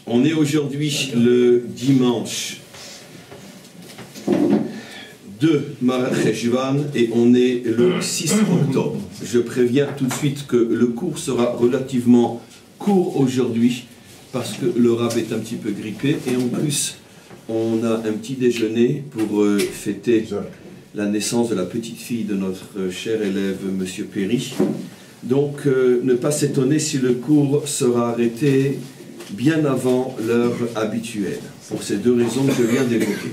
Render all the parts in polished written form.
On est aujourd'hui le dimanche 2 Marcheshvan et on est le 6 octobre. Je préviens tout de suite que le cours sera relativement court aujourd'hui parce que le Rav est un petit peu grippé et en plus on a un petit déjeuner pour fêter la naissance de la petite fille de notre cher élève Monsieur Perry. Donc ne pas s'étonner si le cours sera arrêté bien avant l'heure habituelle, pour ces deux raisons que je viens d'évoquer.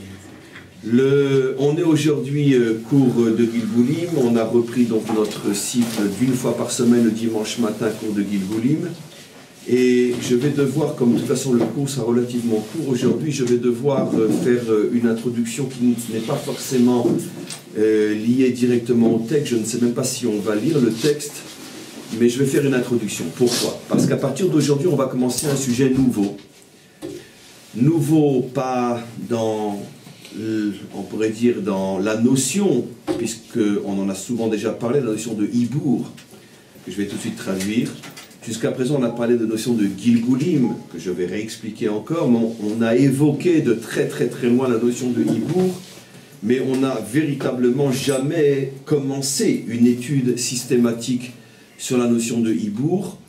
On est aujourd'hui cours de Gilgulim, on a repris donc notre cycle d'une fois par semaine le dimanche matin, cours de Gilgulim, et je vais devoir, comme de toute façon le cours sera relativement court aujourd'hui, je vais devoir faire une introduction qui n'est pas forcément liée directement au texte, je ne sais même pas si on va lire le texte, mais je vais faire une introduction. Pourquoi? Parce qu'à partir d'aujourd'hui, on va commencer un sujet nouveau. Nouveau, pas dans, on pourrait dire, dans la notion, puisqu'on en a souvent déjà parlé, la notion de Hibour, que je vais tout de suite traduire. Jusqu'à présent, on a parlé de la notion de Gilgulim, que je vais réexpliquer encore, mais on a évoqué de très loin la notion de Hibour, mais on n'a véritablement jamais commencé une étude systématique sur la notion de Hibour,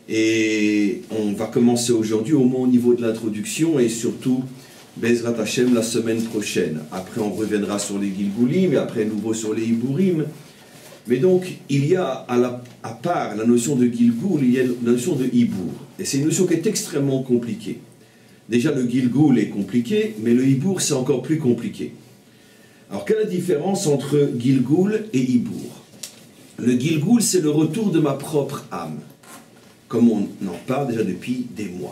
et on va commencer aujourd'hui au moins au niveau de l'introduction et surtout Bezrat Hashem la semaine prochaine. Après on reviendra sur les Gilgulim et après à nouveau sur les Hiburim. Mais donc il y a à part la notion de Gilgul, il y a la notion de Hibour, et c'est une notion qui est extrêmement compliquée. Déjà le Gilgul est compliqué, mais le Hibour c'est encore plus compliqué. Alors quelle est la différence entre Gilgul et Hibour? Le Gilgul, c'est le retour de ma propre âme, comme on en parle déjà depuis des mois.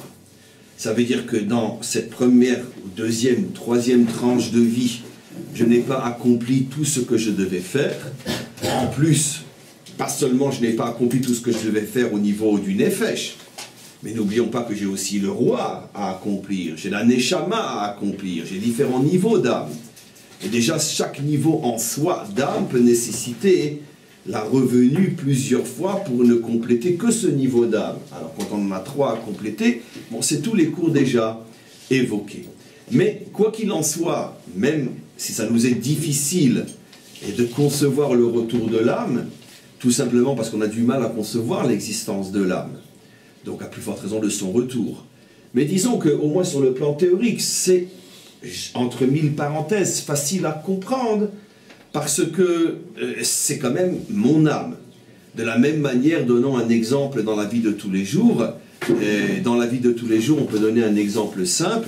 Ça veut dire que dans cette première, ou deuxième, ou troisième tranche de vie, je n'ai pas accompli tout ce que je devais faire. En plus, pas seulement je n'ai pas accompli tout ce que je devais faire au niveau du Nefesh, mais n'oublions pas que j'ai aussi le roi à accomplir, j'ai la Neshama à accomplir, j'ai différents niveaux d'âme. Et déjà, chaque niveau en soi d'âme peut nécessiter la revenue plusieurs fois pour ne compléter que ce niveau d'âme. Alors quand on en a 3 à compléter, bon, c'est tous les cours déjà évoqués. Mais quoi qu'il en soit, même si ça nous est difficile de concevoir le retour de l'âme, tout simplement parce qu'on a du mal à concevoir l'existence de l'âme, donc à plus forte raison de son retour. Mais disons qu'au moins sur le plan théorique, c'est, entre mille parenthèses, facile à comprendre, parce que c'est quand même mon âme. De la même manière, donnons un exemple dans la vie de tous les jours. Dans la vie de tous les jours, on peut donner un exemple simple.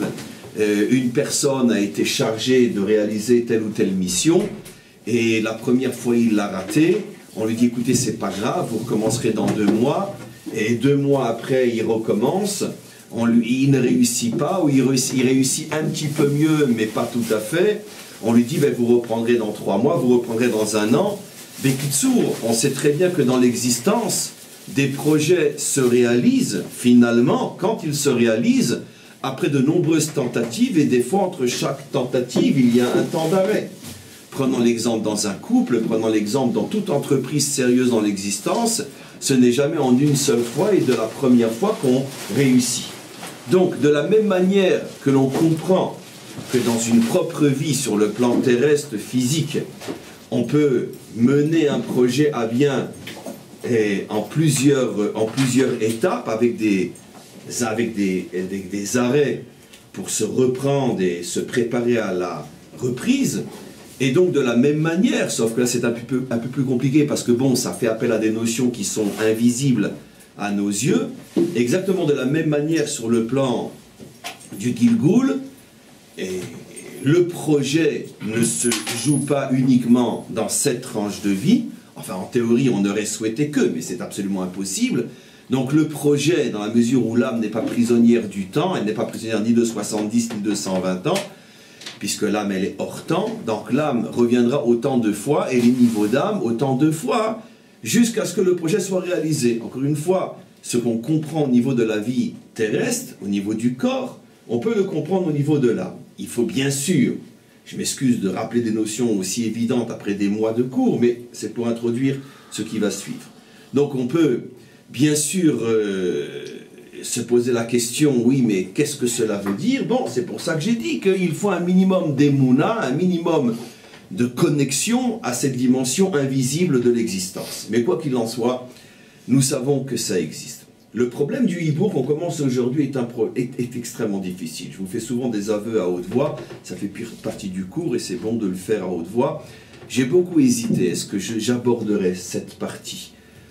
Une personne a été chargée de réaliser telle ou telle mission, et la première fois il l'a raté. On lui dit, écoutez, c'est pas grave, vous recommencerez dans 2 mois, et 2 mois après, il recommence. Il ne réussit pas, ou il réussit un petit peu mieux, mais pas tout à fait. On lui dit, ben, vous reprendrez dans 3 mois, vous reprendrez dans 1 an. Bekitsour, on sait très bien que dans l'existence, des projets se réalisent finalement, quand ils se réalisent, après de nombreuses tentatives, et des fois entre chaque tentative, il y a un temps d'arrêt. Prenons l'exemple dans un couple, prenons l'exemple dans toute entreprise sérieuse dans l'existence, ce n'est jamais en une seule fois et de la première fois qu'on réussit. Donc, de la même manière que l'on comprend que dans une propre vie, sur le plan terrestre, physique, on peut mener un projet à bien en plusieurs étapes, avec des arrêts pour se reprendre et se préparer à la reprise. Et donc de la même manière, sauf que là c'est un peu plus compliqué, parce que bon, ça fait appel à des notions qui sont invisibles à nos yeux, exactement de la même manière sur le plan du Gilgul. Et le projet ne se joue pas uniquement dans cette tranche de vie. Enfin, en théorie, on aurait souhaité que, mais c'est absolument impossible. Donc le projet, dans la mesure où l'âme n'est pas prisonnière du temps, elle n'est pas prisonnière ni de 70 ni de 120 ans, puisque l'âme, elle est hors temps, donc l'âme reviendra autant de fois, et les niveaux d'âme autant de fois, jusqu'à ce que le projet soit réalisé. Encore une fois, ce qu'on comprend au niveau de la vie terrestre, au niveau du corps, on peut le comprendre au niveau de l'âme. Il faut bien sûr, je m'excuse de rappeler des notions aussi évidentes après des mois de cours, mais c'est pour introduire ce qui va suivre. Donc on peut bien sûr se poser la question, oui, mais qu'est-ce que cela veut dire? Bon, c'est pour ça que j'ai dit qu'il faut un minimum d'émouna, un minimum de connexion à cette dimension invisible de l'existence. Mais quoi qu'il en soit, nous savons que ça existe. Le problème du hibour qu'on commence aujourd'hui est extrêmement difficile. Je vous fais souvent des aveux à haute voix, ça fait partie du cours et c'est bon de le faire à haute voix. J'ai beaucoup hésité, est-ce que j'aborderais cette partie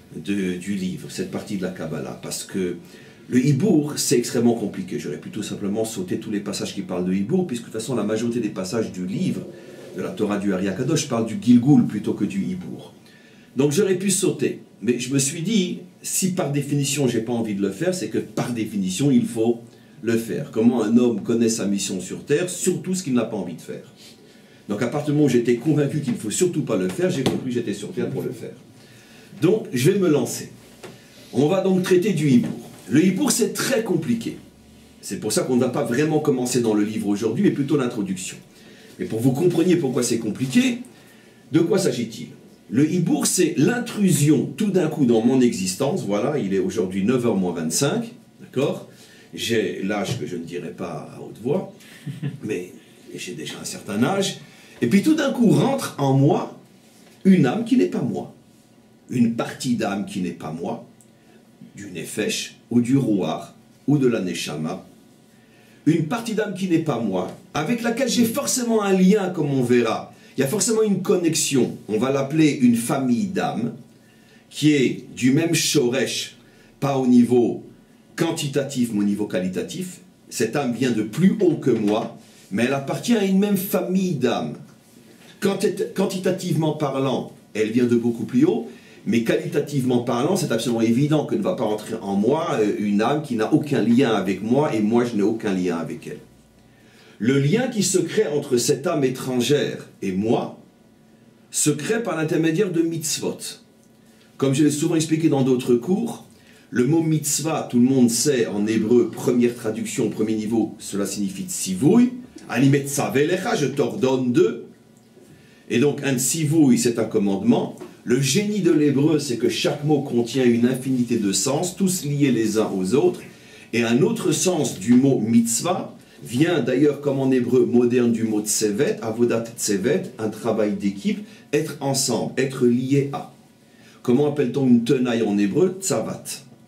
du livre, cette partie de la Kabbalah, parce que le hibour, c'est extrêmement compliqué. J'aurais pu tout simplement sauter tous les passages qui parlent de hibour, puisque de toute façon, la majorité des passages du livre, de la Torah du Ari Akadosh, parlent du Gilgul plutôt que du hibour. Donc j'aurais pu sauter. Mais je me suis dit, si par définition, j'ai pas envie de le faire, c'est que par définition, il faut le faire. Comment un homme connaît sa mission sur Terre, surtout ce qu'il n'a pas envie de faire. Donc à partir du moment où j'étais convaincu qu'il ne faut surtout pas le faire, j'ai compris que j'étais sur Terre pour le faire. Donc je vais me lancer. On va donc traiter du hibour. Le hibour, c'est très compliqué. C'est pour ça qu'on ne va pas vraiment commencer dans le livre aujourd'hui, mais plutôt l'introduction. Mais pour que vous compreniez pourquoi c'est compliqué, de quoi s'agit-il? Le hibour, c'est l'intrusion tout d'un coup dans mon existence. Voilà, il est aujourd'hui 9h moins 25, d'accord? J'ai l'âge que je ne dirai pas à haute voix, mais j'ai déjà un certain âge. Et puis tout d'un coup rentre en moi une âme qui n'est pas moi. Une partie d'âme qui n'est pas moi, du Nefesh, ou du Ruach, ou de la Neshama, une partie d'âme qui n'est pas moi, avec laquelle j'ai forcément un lien, comme on verra. Il y a forcément une connexion, on va l'appeler une famille d'âmes, qui est du même Shoresh, pas au niveau quantitatif, mais au niveau qualitatif. Cette âme vient de plus haut que moi, mais elle appartient à une même famille d'âmes. Quantitativement parlant, elle vient de beaucoup plus haut, mais qualitativement parlant, c'est absolument évident que ne va pas entrer en moi une âme qui n'a aucun lien avec moi et moi je n'ai aucun lien avec elle. Le lien qui se crée entre cette âme étrangère et moi se crée par l'intermédiaire de mitzvot. Comme je l'ai souvent expliqué dans d'autres cours, le mot mitzvah, tout le monde sait en hébreu, première traduction, premier niveau, cela signifie tzivouï. Animet tzavelecha, je t'ordonne de. Et donc un tzivouï, c'est un commandement. Le génie de l'hébreu, c'est que chaque mot contient une infinité de sens, tous liés les uns aux autres. Et un autre sens du mot mitzvah vient d'ailleurs, comme en hébreu moderne, du mot tsevet, avodat tsevet, un travail d'équipe, être ensemble, être lié à. Comment appelle-t-on une tenaille en hébreu? Tzavat.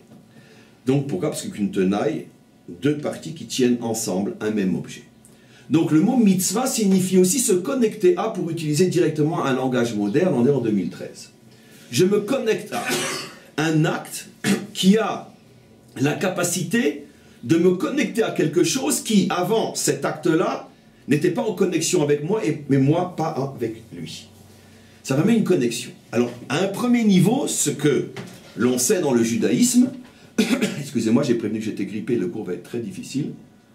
Donc pourquoi? Parce qu'une tenaille, deux parties qui tiennent ensemble un même objet. Donc le mot mitzvah signifie aussi se connecter à, pour utiliser directement un langage moderne, on est en 2013. Je me connecte à un acte qui a la capacité de me connecter à quelque chose qui, avant cet acte-là, n'était pas en connexion avec moi, mais moi pas avec lui. Ça permet une connexion. Alors, à un premier niveau, ce que l'on sait dans le judaïsme, excusez-moi, j'ai prévenu que j'étais grippé, le cours va être très difficile.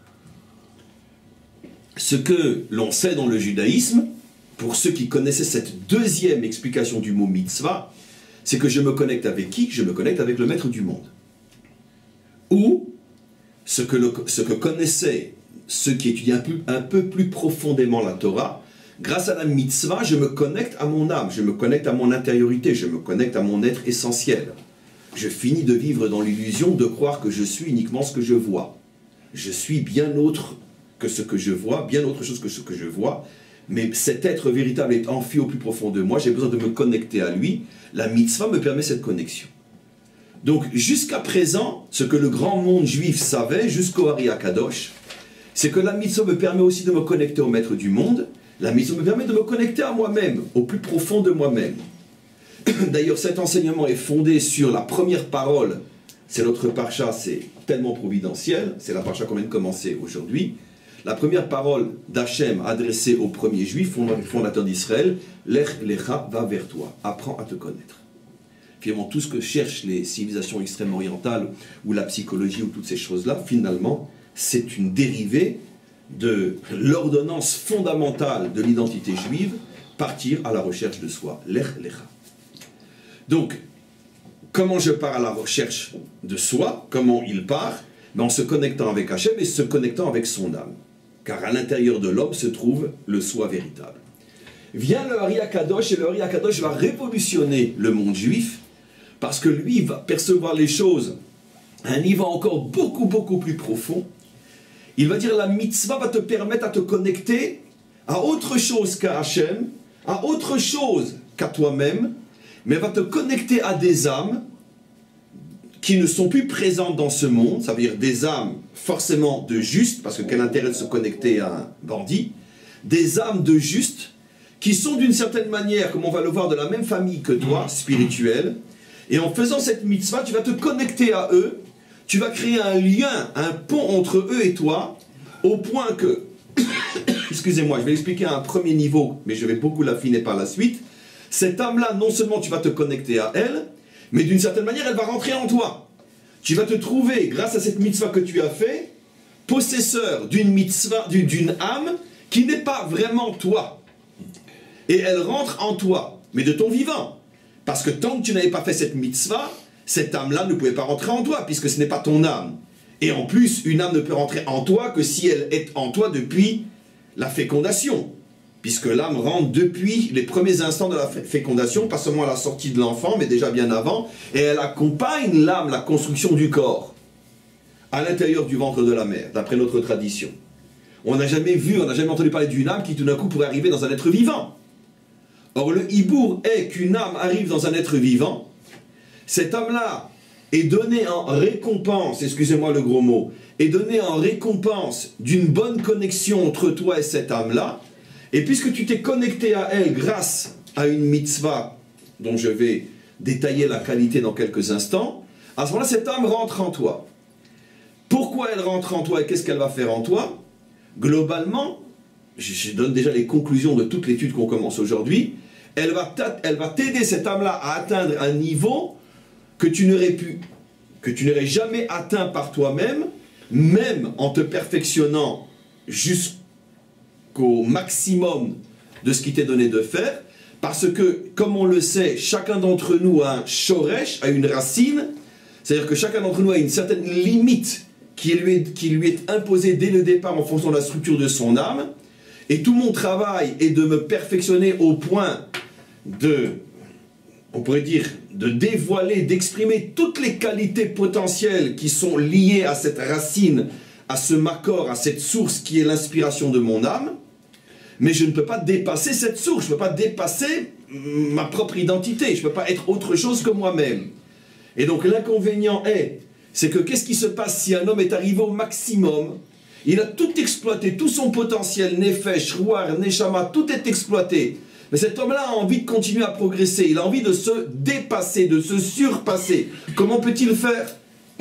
Ce que l'on sait dans le judaïsme, pour ceux qui connaissaient cette deuxième explication du mot mitzvah, c'est que je me connecte avec qui? Je me connecte avec le maître du monde. Ou, ce que connaissaient ceux qui étudiaient un peu plus profondément la Torah, grâce à la mitzvah, je me connecte à mon âme, je me connecte à mon intériorité, je me connecte à mon être essentiel. Je finis de vivre dans l'illusion de croire que je suis uniquement ce que je vois. Je suis bien autre que ce que je vois, bien autre chose que ce que je vois, mais cet être véritable est enfui au plus profond de moi, j'ai besoin de me connecter à lui. La mitzvah me permet cette connexion. Donc jusqu'à présent, ce que le grand monde juif savait, jusqu'au Ari Akadosh, c'est que la mitzvah me permet aussi de me connecter au maître du monde, la mitzvah me permet de me connecter à moi-même, au plus profond de moi-même. D'ailleurs, cet enseignement est fondé sur la première parole, c'est notre parsha, c'est tellement providentiel, c'est la parsha qu'on vient de commencer aujourd'hui. La première parole d'Hachem adressée aux premiers juifs, fondateurs d'Israël, Lech Lecha, va vers toi, apprends à te connaître. Finalement, tout ce que cherchent les civilisations extrêmes orientales, ou la psychologie, ou toutes ces choses-là, finalement, c'est une dérivée de l'ordonnance fondamentale de l'identité juive, partir à la recherche de soi, Lech Lecha. Donc, comment je pars à la recherche de soi, comment il part? En se connectant avec Hachem et se connectant avec son âme. Car à l'intérieur de l'homme se trouve le soi véritable. Vient le Ari Akadosh, et le Ari Akadosh va révolutionner le monde juif, parce que lui va percevoir les choses à un niveau encore beaucoup plus profond, il va dire la mitzvah va te permettre à te connecter à autre chose qu'à Hachem, à autre chose qu'à toi-même, mais va te connecter à des âmes qui ne sont plus présentes dans ce monde, ça veut dire des âmes forcément de justes, parce que quel intérêt de se connecter à un bandit, des âmes de justes, qui sont d'une certaine manière, comme on va le voir, de la même famille que toi, spirituelle, et en faisant cette mitzvah, tu vas te connecter à eux, tu vas créer un lien, un pont entre eux et toi, au point que, excusez-moi, je vais l'expliquer à un premier niveau, mais je vais beaucoup l'affiner par la suite, cette âme-là, non seulement tu vas te connecter à elle, mais d'une certaine manière, elle va rentrer en toi. Tu vas te trouver, grâce à cette mitzvah que tu as fait, possesseur d'une mitzvah, d'une âme qui n'est pas vraiment toi. Et elle rentre en toi, mais de ton vivant. Parce que tant que tu n'avais pas fait cette mitzvah, cette âme-là ne pouvait pas rentrer en toi, puisque ce n'est pas ton âme. Et en plus, une âme ne peut rentrer en toi que si elle est en toi depuis la fécondation. Puisque l'âme rentre depuis les premiers instants de la fécondation, pas seulement à la sortie de l'enfant, mais déjà bien avant, et elle accompagne l'âme, la construction du corps, à l'intérieur du ventre de la mère, d'après notre tradition. On n'a jamais vu, on n'a jamais entendu parler d'une âme qui tout d'un coup pourrait arriver dans un être vivant. Or le hibour est qu'une âme arrive dans un être vivant, cette âme-là est donnée en récompense, excusez-moi le gros mot, est donnée en récompense d'une bonne connexion entre toi et cette âme-là. Et puisque tu t'es connecté à elle grâce à une mitzvah, dont je vais détailler la qualité dans quelques instants, à ce moment-là, cette âme rentre en toi. Pourquoi elle rentre en toi et qu'est-ce qu'elle va faire en toi? Globalement, je donne déjà les conclusions de toute l'étude qu'on commence aujourd'hui, elle va t'aider, cette âme-là, à atteindre un niveau que tu n'aurais jamais atteint par toi-même, même en te perfectionnant jusqu'au maximum de ce qui t'est donné de faire, parce que, comme on le sait, chacun d'entre nous a un shoresh, a une racine, c'est-à-dire que chacun d'entre nous a une certaine limite qui lui est imposée dès le départ en fonction de la structure de son âme, et tout mon travail est de me perfectionner au point on pourrait dire, de dévoiler, d'exprimer toutes les qualités potentielles qui sont liées à cette racine, à ce makor, à cette source qui est l'inspiration de mon âme, mais je ne peux pas dépasser cette source, je ne peux pas dépasser ma propre identité, je ne peux pas être autre chose que moi-même. Et donc l'inconvénient c'est que qu'est-ce qui se passe si un homme est arrivé au maximum, il a tout exploité, tout son potentiel, nefesh, ruach, neshama, tout est exploité. Mais cet homme-là a envie de continuer à progresser, il a envie de se dépasser, de se surpasser. Comment peut-il faire?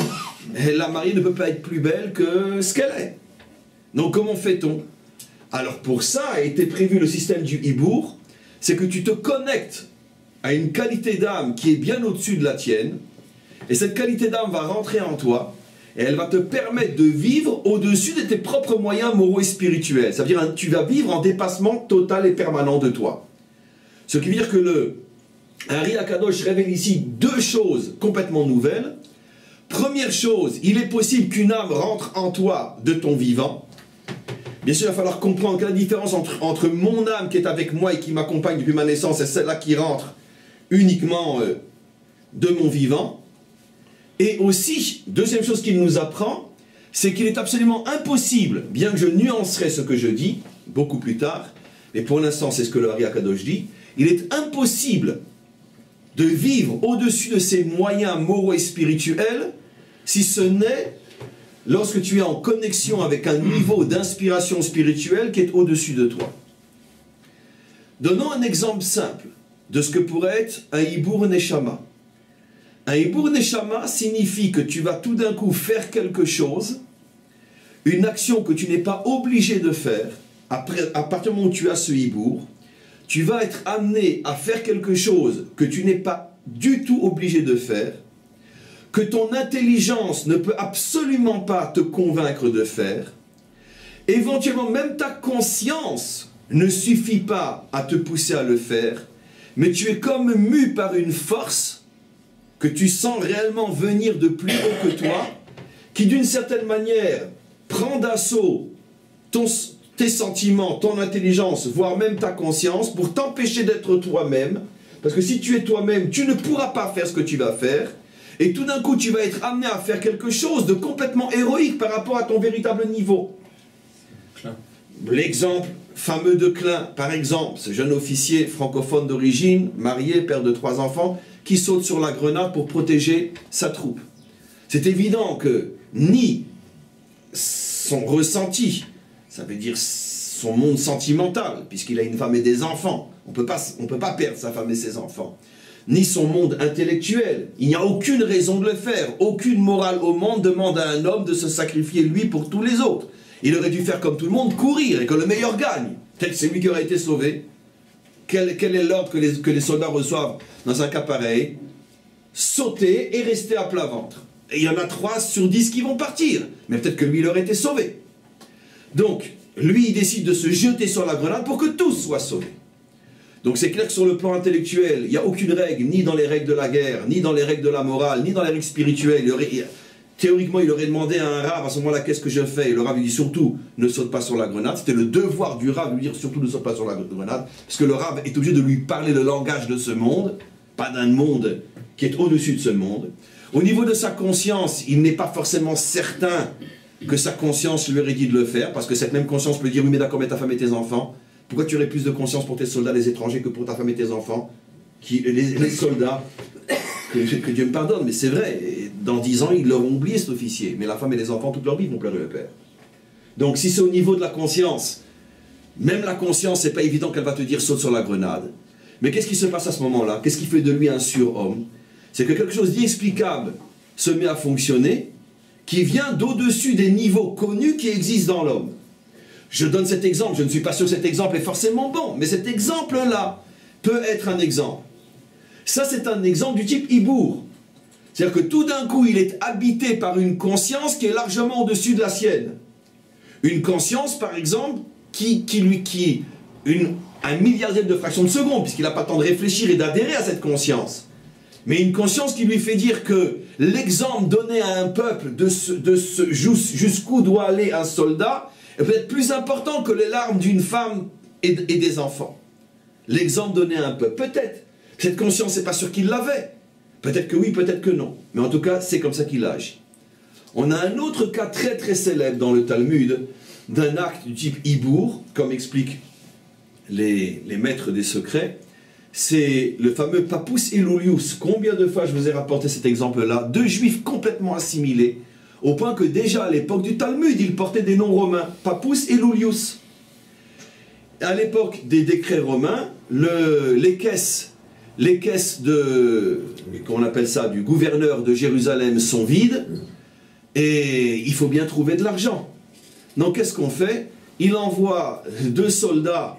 La mariée ne peut pas être plus belle que ce qu'elle est. Donc comment fait-on? Alors pour ça a été prévu le système du hibour, c'est que tu te connectes à une qualité d'âme qui est bien au-dessus de la tienne, et cette qualité d'âme va rentrer en toi, et elle va te permettre de vivre au-dessus de tes propres moyens moraux et spirituels. Ça veut dire que tu vas vivre en dépassement total et permanent de toi. Ce qui veut dire que le Ari Akadosh révèle ici deux choses complètement nouvelles. Première chose, il est possible qu'une âme rentre en toi de ton vivant. Bien sûr, il va falloir comprendre que la différence entre mon âme qui est avec moi et qui m'accompagne depuis ma naissance et celle-là qui rentre uniquement de mon vivant. Et aussi, deuxième chose qu'il nous apprend, c'est qu'il est absolument impossible, bien que je nuancerai ce que je dis beaucoup plus tard, mais pour l'instant c'est ce que le Ari Akadosh dit, il est impossible de vivre au-dessus de ses moyens moraux et spirituels si ce n'est lorsque tu es en connexion avec un niveau d'inspiration spirituelle qui est au-dessus de toi. Donnons un exemple simple de ce que pourrait être un hibour neshama. Un hibour neshama signifie que tu vas tout d'un coup faire quelque chose, une action que tu n'es pas obligé de faire, à partir du moment où tu as ce hibour, tu vas être amené à faire quelque chose que tu n'es pas du tout obligé de faire, que ton intelligence ne peut absolument pas te convaincre de faire, éventuellement même ta conscience ne suffit pas à te pousser à le faire, mais tu es comme mu par une force que tu sens réellement venir de plus haut que toi, qui d'une certaine manière prend d'assaut tes sentiments, ton intelligence, voire même ta conscience, pour t'empêcher d'être toi-même, parce que si tu es toi-même, tu ne pourras pas faire ce que tu vas faire, Et tout d'un coup, tu vas être amené à faire quelque chose de complètement héroïque par rapport à ton véritable niveau. L'exemple fameux de Klein, par exemple, ce jeune officier francophone d'origine, marié, père de 3 enfants, qui saute sur la grenade pour protéger sa troupe. C'est évident que ni son ressenti, ça veut dire son monde sentimental, puisqu'il a une femme et des enfants, on peut pas perdre sa femme et ses enfants, ni son monde intellectuel, il n'y a aucune raison de le faire, aucune morale au monde demande à un homme de se sacrifier lui pour tous les autres. Il aurait dû faire comme tout le monde, courir et que le meilleur gagne. Tel c'est lui qui aurait été sauvé. Quel est l'ordre que les soldats reçoivent dans un cas pareil? Sauter et rester à plat ventre. Et il y en a 3 sur 10 qui vont partir. Mais peut-être que lui, il aurait été sauvé. Donc, lui, il décide de se jeter sur la grenade pour que tous soient sauvés. Donc c'est clair que sur le plan intellectuel, il n'y a aucune règle, ni dans les règles de la guerre, ni dans les règles de la morale, ni dans les règles spirituelles. Théoriquement, il aurait demandé à un rave à ce moment-là, qu'est-ce que je fais? Et le rave lui dit surtout, ne saute pas sur la grenade. C'était le devoir du rave de lui dire surtout, ne saute pas sur la grenade. Parce que le rave est obligé de lui parler le langage de ce monde, pas d'un monde qui est au-dessus de ce monde. Au niveau de sa conscience, il n'est pas forcément certain que sa conscience lui aurait dit de le faire, parce que cette même conscience peut dire, oui mais d'accord, mais ta femme et tes enfants, pourquoi tu aurais plus de conscience pour tes soldats, les étrangers, que pour ta femme et tes enfants? Les soldats, que Dieu me pardonne, mais c'est vrai, dans 10 ans, ils l'auront oublié cet officier, mais la femme et les enfants, toute leur vie, vont pleurer le père. Donc si c'est au niveau de la conscience, même la conscience, c'est pas évident qu'elle va te dire saute sur la grenade. Mais qu'est-ce qui se passe à ce moment-là? Qu'est-ce qui fait de lui un surhomme? C'est que quelque chose d'inexplicable se met à fonctionner, qui vient d'au-dessus des niveaux connus qui existent dans l'homme. Je donne cet exemple, je ne suis pas sûr que cet exemple est forcément bon, mais cet exemple-là peut être un exemple. Ça, c'est un exemple du type Hibour. C'est-à-dire que tout d'un coup, il est habité par une conscience qui est largement au-dessus de la sienne. Une conscience, par exemple, un milliardième de fraction de seconde, puisqu'il n'a pas le temps de réfléchir et d'adhérer à cette conscience. Mais une conscience qui lui fait dire que l'exemple donné à un peuple jusqu'où doit aller un soldat est peut-être plus important que les larmes d'une femme et des enfants. L'exemple donné à un peuple, peut-être. Cette conscience, c'est pas sûr qu'il l'avait. Peut-être que oui, peut-être que non. Mais en tout cas, c'est comme ça qu'il agit. On a un autre cas très très célèbre dans le Talmud d'un acte du type Hibour, comme expliquent les maîtres des secrets. C'est le fameux Papus et Loulius. Combien de fois je vous ai rapporté cet exemple-là? 2 juifs complètement assimilés, au point que déjà à l'époque du Talmud, ils portaient des noms romains, Papus et Loulius. À l'époque des décrets romains, les caisses qu'on appelle ça, du gouverneur de Jérusalem sont vides, et il faut bien trouver de l'argent. Donc qu'est-ce qu'on fait? Il envoie 2 soldats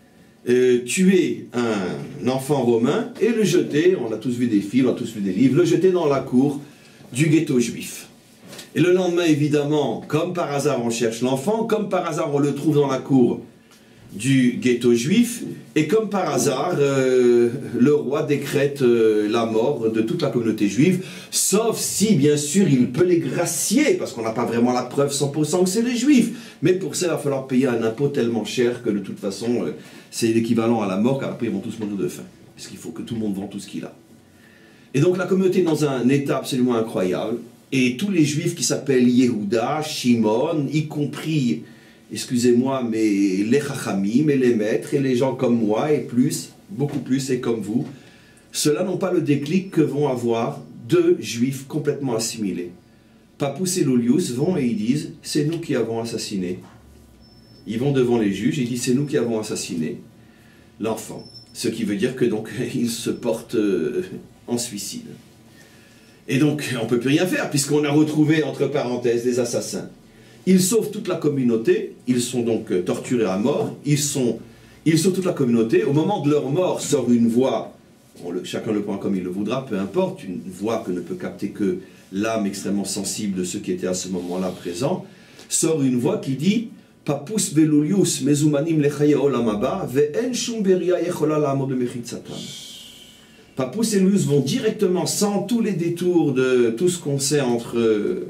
tuer un enfant romain et le jeter, on a tous vu des films, on a tous vu des livres, le jeter dans la cour du ghetto juif. Et le lendemain, évidemment, comme par hasard, on cherche l'enfant, comme par hasard, on le trouve dans la cour du ghetto juif, et comme par hasard, le roi décrète la mort de toute la communauté juive, sauf si, bien sûr, il peut les gracier, parce qu'on n'a pas vraiment la preuve 100% que c'est les juifs. Mais pour ça, il va falloir payer un impôt tellement cher que de toute façon, c'est l'équivalent à la mort, car après ils vont tous mourir de faim, parce qu'il faut que tout le monde vende tout ce qu'il a. Et donc la communauté est dans un état absolument incroyable, et tous les juifs qui s'appellent Yehuda, Shimon, y compris, excusez-moi, mais les chachamim et les maîtres et les gens comme moi et plus, beaucoup plus et comme vous, ceux-là n'ont pas le déclic que vont avoir 2 juifs complètement assimilés. Papus et Loulius vont et ils disent « c'est nous qui avons assassiné ». Ils vont devant les juges et ils disent « c'est nous qui avons assassiné l'enfant ». Ce qui veut dire que donc ils se portent en suicide. Et donc on ne peut plus rien faire puisqu'on a retrouvé entre parenthèses les assassins. Ils sauvent toute la communauté, ils sont donc torturés à mort, ils sauvent toute la communauté. Au moment de leur mort sort une voix, chacun le prend comme il le voudra, peu importe, une voix que ne peut capter que l'âme extrêmement sensible de ceux qui étaient à ce moment-là présents, sort une voix qui dit « Papus velulius mezumanim lechaye olam haba ve'en shum beria yechola la'amod bemechitzatan » Papus et Loulius vont directement, sans tous les détours de tout ce qu'on sait entre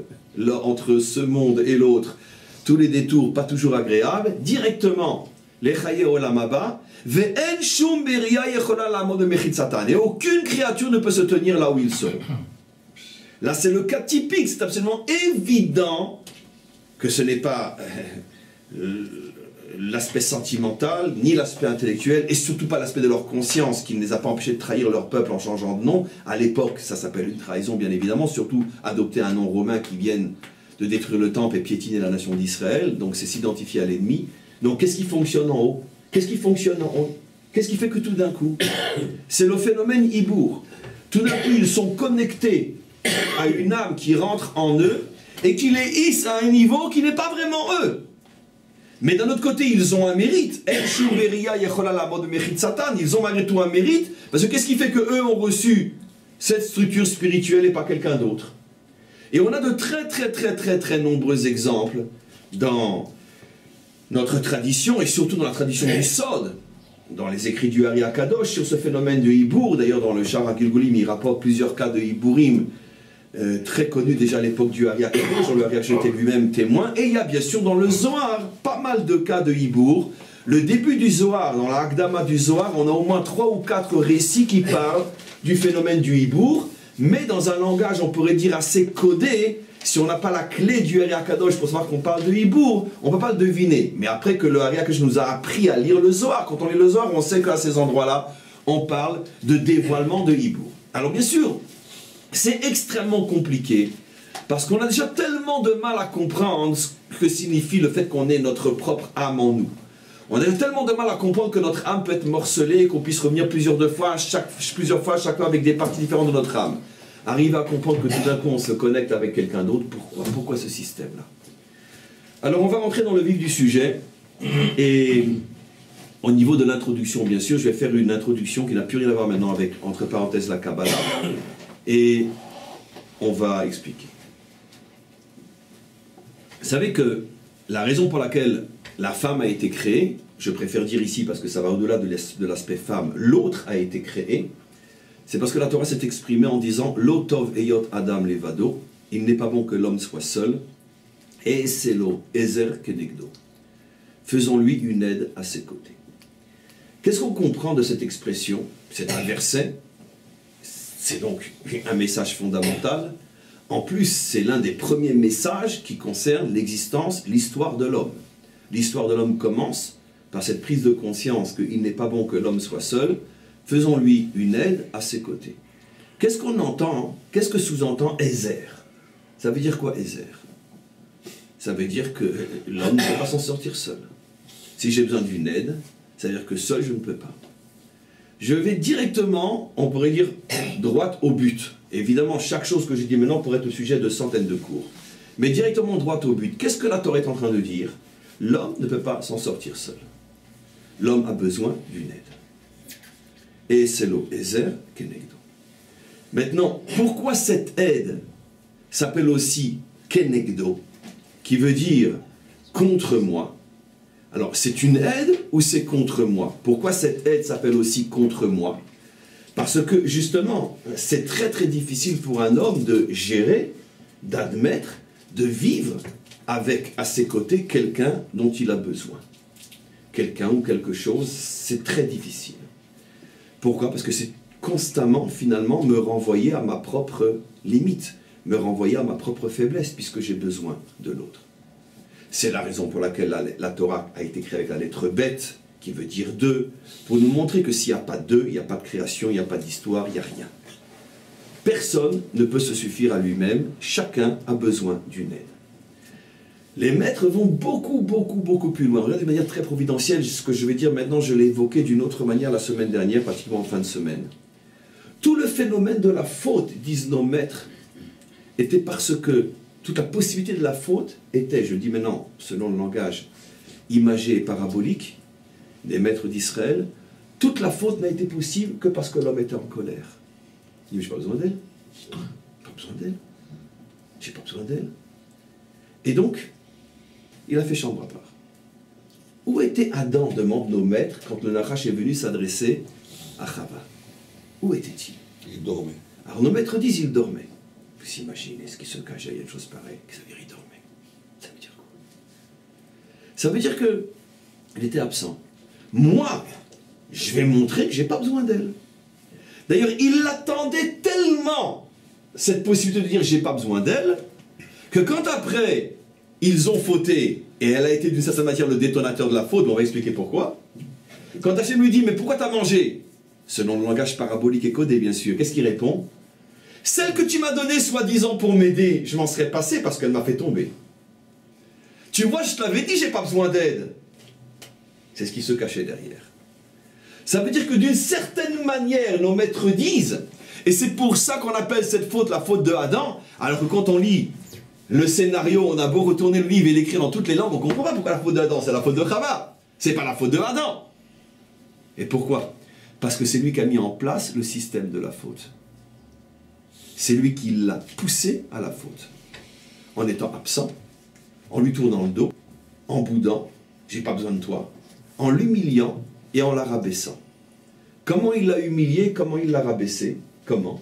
ce monde et l'autre, tous les détours pas toujours agréables, directement, lechaye olam haba ve'en shum beria yechola la'amod bemechitzatan, et aucune créature ne peut se tenir là où ils sont. Là, c'est le cas typique, c'est absolument évident que ce n'est pas l'aspect sentimental, ni l'aspect intellectuel, et surtout pas l'aspect de leur conscience qui ne les a pas empêchés de trahir leur peuple en changeant de nom. À l'époque, ça s'appelle une trahison, bien évidemment, surtout adopter un nom romain qui vienne de détruire le temple et piétiner la nation d'Israël, donc c'est s'identifier à l'ennemi. Donc qu'est-ce qui fonctionne en haut? Qu'est-ce qui fonctionne en haut? Qu'est-ce qui fait que tout d'un coup, c'est le phénomène Hibour. Tout d'un coup, ils sont connectés à une âme qui rentre en eux et qui les hisse à un niveau qui n'est pas vraiment eux. Mais d'un autre côté, ils ont un mérite. Ils ont malgré tout un mérite, parce que qu'est-ce qui fait qu'eux ont reçu cette structure spirituelle et pas quelqu'un d'autre? Et on a de très nombreux exemples dans notre tradition, et surtout dans la tradition du Sod, dans les écrits du Ari Akadosh, sur ce phénomène de Hibour. D'ailleurs, dans le Shara Gilgulim, il rapporte plusieurs cas de Hiburim, très connus déjà à l'époque du Ari Akadosh, dont le Ari Akadosh était lui-même témoin. Et il y a bien sûr dans le Zohar pas mal de cas de Hibour. Le début du Zohar, dans la Hakdama du Zohar, on a au moins 3 ou 4 récits qui parlent du phénomène du Hibour, mais dans un langage, on pourrait dire, assez codé. Si on n'a pas la clé du Ari Akadosh pour savoir qu'on parle de Hibour, on ne peut pas le deviner. Mais après que le Ari Akadosh nous a appris à lire le Zohar, quand on lit le Zohar, on sait qu'à ces endroits-là, on parle de dévoilement de Hibour. Alors bien sûr, c'est extrêmement compliqué, parce qu'on a déjà tellement de mal à comprendre ce que signifie le fait qu'on ait notre propre âme en nous. On a tellement de mal à comprendre que notre âme peut être morcelée, qu'on puisse revenir plusieurs fois, chaque fois avec des parties différentes de notre âme. Arriver à comprendre que tout d'un coup on se connecte avec quelqu'un d'autre. Pourquoi ce système-là? Alors on va rentrer dans le vif du sujet, et au niveau de l'introduction, bien sûr, je vais faire une introduction qui n'a plus rien à voir maintenant avec, entre parenthèses, la Kabbalah, et on va expliquer. Vous savez que la raison pour laquelle la femme a été créée, je préfère dire ici parce que ça va au-delà de l'aspect femme, l'autre a été créé, c'est parce que la Torah s'est exprimée en disant « Lo tov eyot adam levado » il n'est pas bon que l'homme soit seul, et c'est lo ezer kenegdo. Faisons-lui une aide à ses côtés. Qu'est-ce qu'on comprend de cette expression? C'est un verset, c'est donc un message fondamental. En plus, c'est l'un des premiers messages qui concerne l'existence, l'histoire de l'homme. L'histoire de l'homme commence par cette prise de conscience qu'il n'est pas bon que l'homme soit seul. Faisons-lui une aide à ses côtés. Qu'est-ce qu'on entend? Qu'est-ce que sous-entend Ezer? Ça veut dire quoi, Ezer? Ça veut dire que l'homme ne peut pas s'en sortir seul. Si j'ai besoin d'une aide, ça veut dire que seul je ne peux pas. Je vais directement, on pourrait dire, droit au but. Évidemment, chaque chose que j'ai dit maintenant pourrait être le sujet de centaines de cours. Mais directement droit au but. Qu'est-ce que la Torah est en train de dire? L'homme ne peut pas s'en sortir seul. L'homme a besoin d'une aide. Et c'est lo ezer kenegdo. Maintenant, pourquoi cette aide s'appelle aussi kenegdo, qui veut dire contre moi? Alors, c'est une aide ou c'est contre moi? Pourquoi cette aide s'appelle aussi contre moi? Parce que, justement, c'est très difficile pour un homme de gérer, d'admettre, de vivre avec à ses côtés quelqu'un dont il a besoin. Quelqu'un ou quelque chose, c'est très difficile. Pourquoi? Parce que c'est constamment, finalement, me renvoyer à ma propre limite, me renvoyer à ma propre faiblesse, puisque j'ai besoin de l'autre. C'est la raison pour laquelle la Torah a été créée avec la lettre bête, qui veut dire deux, pour nous montrer que s'il n'y a pas d'eux, il n'y a pas de création, il n'y a pas d'histoire, il n'y a rien. Personne ne peut se suffire à lui-même, chacun a besoin d'une aide. Les maîtres vont beaucoup plus loin. Regardez de manière très providentielle, ce que je vais dire maintenant, je l'ai évoqué d'une autre manière la semaine dernière, pratiquement en fin de semaine. Tout le phénomène de la faute, disent nos maîtres, était parce que toute la possibilité de la faute était, je dis maintenant, selon le langage imagé et parabolique des maîtres d'Israël, toute la faute n'a été possible que parce que l'homme était en colère. Il dit, mais j'ai pas besoin d'elle. Pas besoin d'elle. J'ai pas besoin d'elle. Et donc, il a fait chambre à part. Où était Adam, demandent nos maîtres, quand le Nachash est venu s'adresser à Chava? Où était-il? Il dormait. Alors nos maîtres disent il dormait. Vous imaginez ce qui se cachait, il y a une chose pareille, ça veut dire il dormait. Ça veut dire quoi? Ça veut dire que il était absent. Moi, je vais montrer que j'ai pas besoin d'elle. D'ailleurs, il l'attendait tellement. cette possibilité de dire j'ai pas besoin d'elle, que quand après ils ont fauté, et elle a été d'une certaine manière le détonateur de la faute, mais on va expliquer pourquoi. Quand Hachem lui dit mais pourquoi t'as mangé? Selon le langage parabolique et codé bien sûr, qu'est-ce qu'il répond? Celle que tu m'as donnée soi-disant pour m'aider, je m'en serais passé parce qu'elle m'a fait tomber. Tu vois, je te l'avais dit, j'ai pas besoin d'aide. C'est ce qui se cachait derrière. Ça veut dire que d'une certaine manière, nos maîtres disent, et c'est pour ça qu'on appelle cette faute la faute de Adam, alors que quand on lit le scénario, on a beau retourner le livre et l'écrire dans toutes les langues, on ne comprend pas pourquoi la faute de Adam, c'est la faute de Chava. C'est pas la faute de Adam. Et pourquoi? Parce que c'est lui qui a mis en place le système de la faute. C'est lui qui l'a poussé à la faute. En étant absent, en lui tournant le dos, en boudant, j'ai pas besoin de toi, en l'humiliant et en la rabaissant. Comment il l'a humilié, comment il l'a rabaissé? Comment?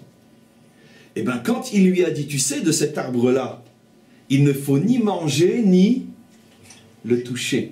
Eh bien, quand il lui a dit, tu sais, de cet arbre-là, il ne faut ni manger, ni le toucher.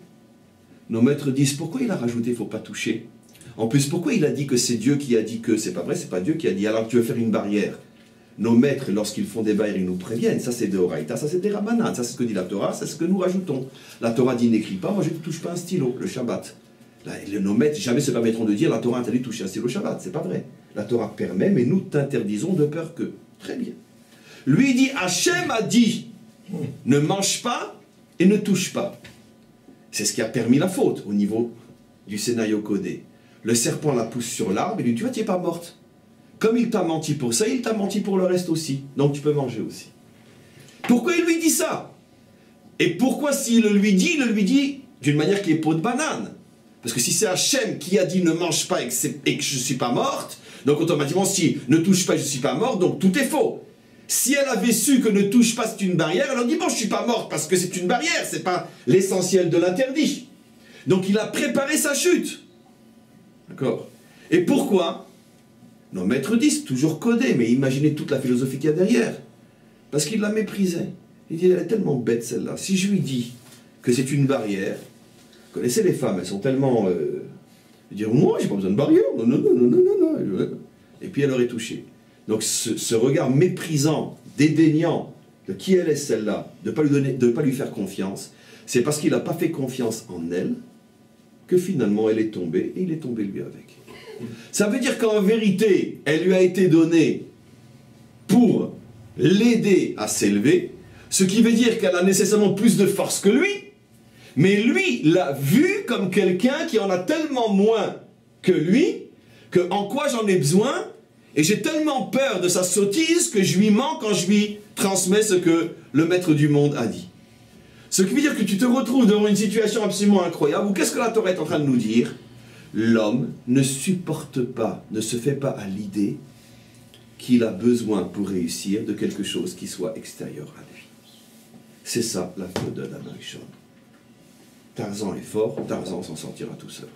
Nos maîtres disent, pourquoi il a rajouté, il ne faut pas toucher? En plus, pourquoi il a dit que c'est Dieu qui a dit que? C'est pas vrai, c'est pas Dieu qui a dit, alors tu veux faire une barrière. Nos maîtres, lorsqu'ils font des barrières, ils nous préviennent. Ça, c'est des Horaïta, ça, c'est des Rabbanan. Ça, c'est ce que dit la Torah, c'est ce que nous rajoutons. La Torah dit, n'écris pas, moi, je ne touche pas un stylo, le Shabbat. Là, nos maîtres jamais se permettront de dire, la Torah interdit de toucher un stylo Shabbat. C'est pas vrai. La Torah permet, mais nous t'interdisons de peur que. Très bien. Lui dit, Hachem a dit, ne mange pas et ne touche pas. C'est ce qui a permis la faute au niveau du scénario codé. Le serpent la pousse sur l'arbre et lui dit, tu vois, tu n'es pas morte. Comme il t'a menti pour ça, il t'a menti pour le reste aussi. Donc tu peux manger aussi. Pourquoi il lui dit ça? Et pourquoi s'il le lui dit, il le lui dit d'une manière qui est peau de banane? Parce que si c'est Hachem qui a dit ne mange pas et que je ne suis pas morte, donc automatiquement si ne touche pas et je ne suis pas morte, donc tout est faux. Si elle avait su que ne touche pas c'est une barrière, elle aurait dit bon je ne suis pas morte parce que c'est une barrière, c'est pas l'essentiel de l'interdit. Donc il a préparé sa chute. D'accord? Et pourquoi? Nos maîtres disent, toujours codé, mais imaginez toute la philosophie qu'il y a derrière. Parce qu'il la méprisait. Il dit, elle est tellement bête celle-là. Si je lui dis que c'est une barrière, vous connaissez les femmes, elles sont tellement... dire, moi, j'ai pas besoin de barrière. Non, non, non, non, non, non, non. Et puis elle aurait touché. Donc ce regard méprisant, dédaignant de qui elle est celle-là, de ne pas lui faire confiance, c'est parce qu'il n'a pas fait confiance en elle que finalement elle est tombée, et il est tombé lui avec. Ça veut dire qu'en vérité, elle lui a été donnée pour l'aider à s'élever, ce qui veut dire qu'elle a nécessairement plus de force que lui, mais lui l'a vu comme quelqu'un qui en a tellement moins que lui, que en quoi j'en ai besoin, et j'ai tellement peur de sa sottise que je lui mens quand je lui transmets ce que le maître du monde a dit. Ce qui veut dire que tu te retrouves devant une situation absolument incroyable, où qu'est-ce que la Torah est en train de nous dire? L'homme ne supporte pas, ne se fait pas à l'idée qu'il a besoin pour réussir de quelque chose qui soit extérieur à lui. C'est ça la faute de Adam Rishon. Tarzan est fort, Tarzan s'en sortira tout seul.